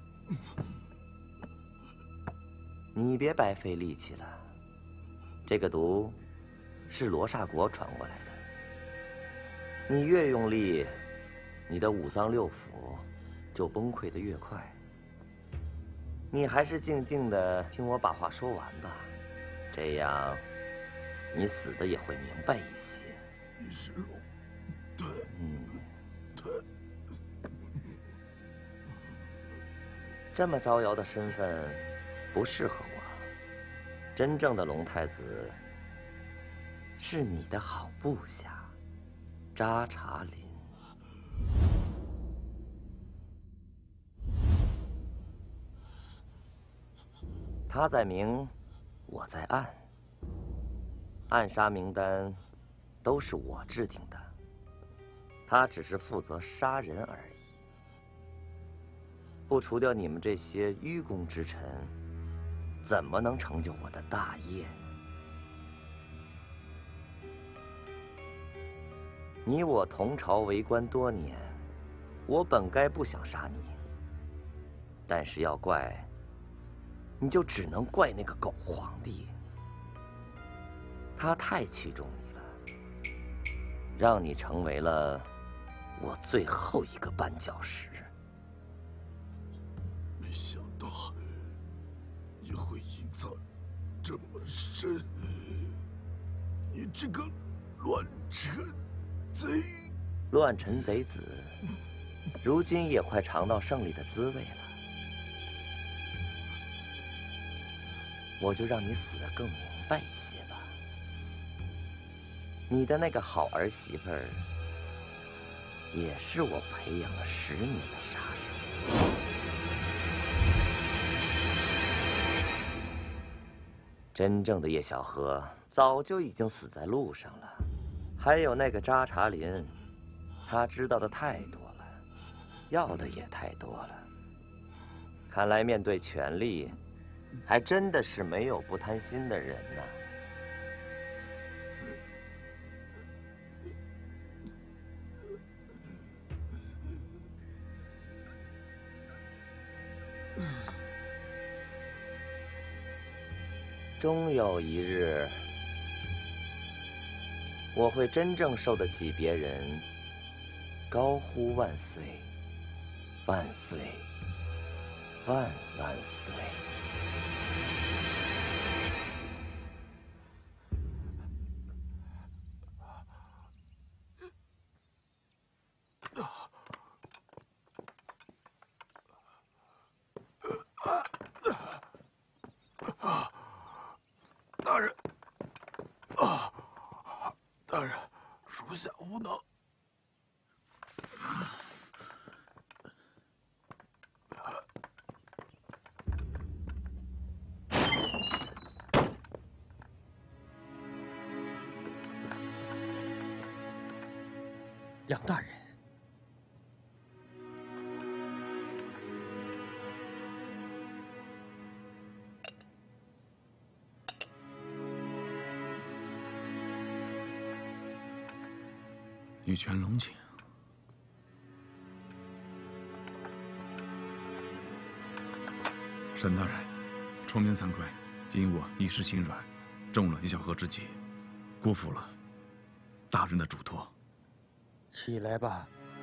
你别白费力气了，这个毒是罗刹国传过来的。你越用力，你的五脏六腑就崩溃得越快。你还是静静的听我把话说完吧，这样你死的也会明白一些。 你是龙，对，对。 这么招摇的身份不适合我。真正的龙太子是你的好部下扎查林。他在明，我在暗。暗杀名单都是我制定的，他只是负责杀人而已。不除掉你们这些愚公之臣，怎么能成就我的大业呢？你我同朝为官多年，我本该不想杀你，但是要怪，你就只能怪那个狗皇帝。他太器重你了，让你成为了我最后一个绊脚石。 没想到你会隐藏这么深，你这个乱臣贼！ 乱臣贼子，如今也快尝到胜利的滋味了。我就让你死得更明白一些吧。你的那个好儿媳妇儿， 也是我培养了10年的杀手。真正的叶小河早就已经死在路上了，还有那个扎查林，他知道的太多了，要的也太多了。看来面对权力，还真的是没有不贪心的人呢。终有一日，我会真正受得起别人高呼万岁，万岁，万万岁。 大人，属下无能。 杨大人， 与全龙请。沈大人，崇明惭愧，因我一时心软，中了叶小河之计，辜负了大人的嘱托。 起来吧，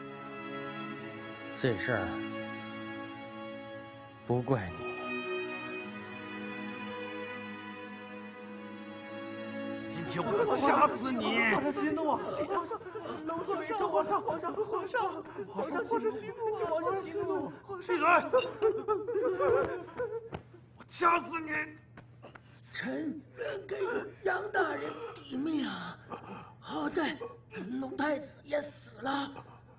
这事儿不怪你。 今天我要掐死你！ 皇上息怒啊！皇上，息怒啊！皇上息怒！ 闭嘴！我掐死你！ 臣愿给杨大人抵命。好在龙太子也死了。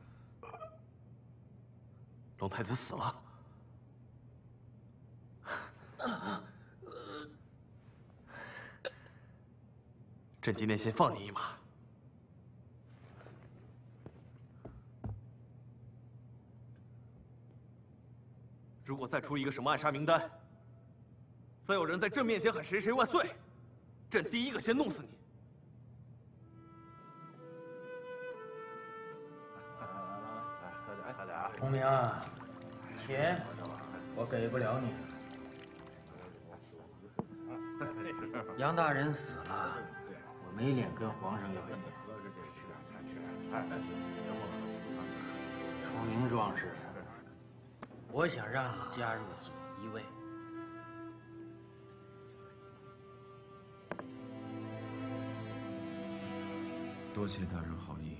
龙太子死了。朕今天先放你一马。如果再出一个什么暗杀名单，再有人在朕面前喊谁谁万岁，朕第一个先弄死你。 崇明啊，钱我给不了你。杨大人死了，我没脸跟皇上要钱。崇明壮士，我想让你加入锦衣卫。 多谢大人好意。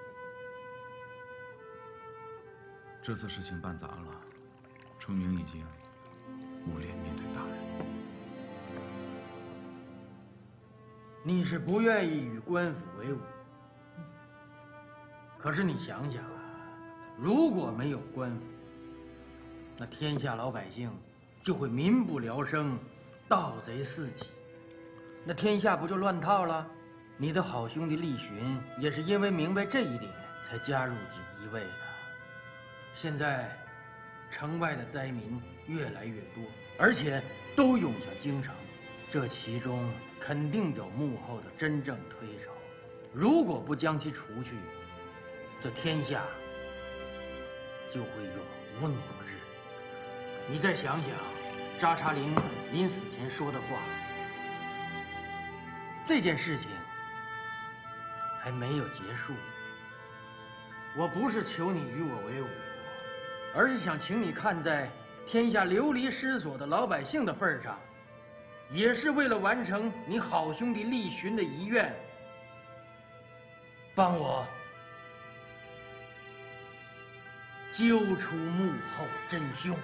这次事情办砸了，崇明已经无脸面对大人。 你是不愿意与官府为伍，可是你想想啊，如果没有官府，那天下老百姓就会民不聊生，盗贼四起，那天下不就乱套了？你的好兄弟厉寻也是因为明白这一点，才加入锦衣卫的。现在，城外的灾民越来越多，而且都涌向京城，这其中肯定有幕后的真正推手。如果不将其除去，这天下就会永无宁日。你再想想，扎查林临死前说的话，这件事情还没有结束。我不是求你与我为伍，而是想请你看在天下流离失所的老百姓的份上，也是为了完成你好兄弟厉寻的遗愿，帮我揪出幕后真凶。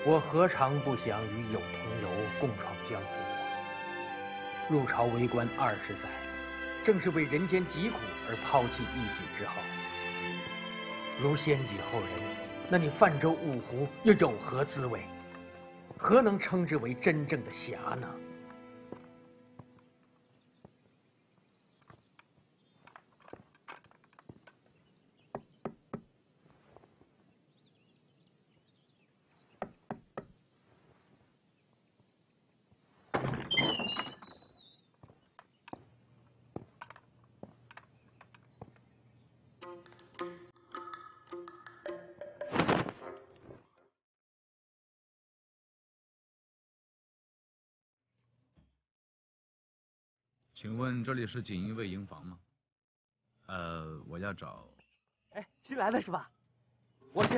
我何尝不想与有同游，共闯江湖？入朝为官20载，正是为人间疾苦而抛弃一己之好。如先己后人，那你泛舟五湖又有何滋味？何能称之为真正的侠呢？ 请问这里是锦衣卫营房吗？我要找。 哎，新来的是吧？我是。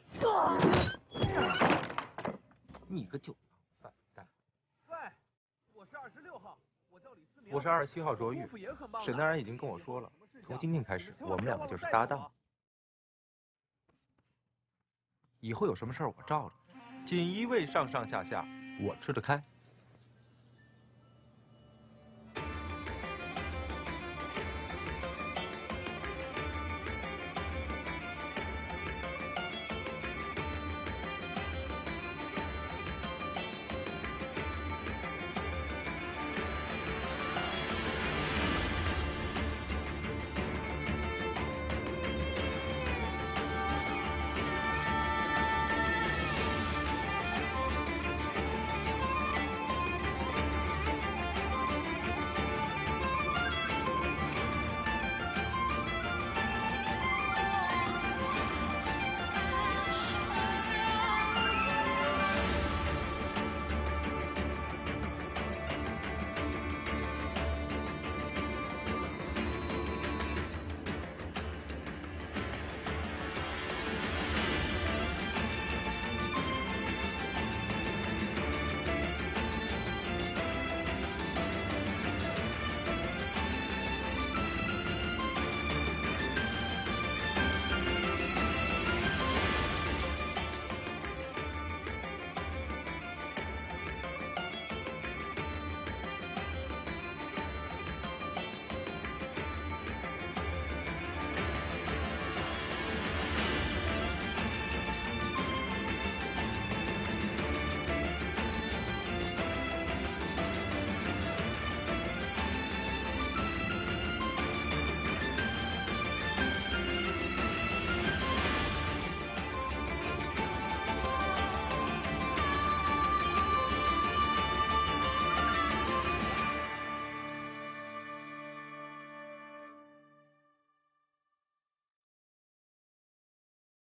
你个酒囊饭蛋！ 喂，我是26号，我叫李思明。 我是27号卓玉。沈大人已经跟我说了，从今天开始，我们两个就是搭档。以后有什么事儿我罩着，锦衣卫上上下下我吃得开。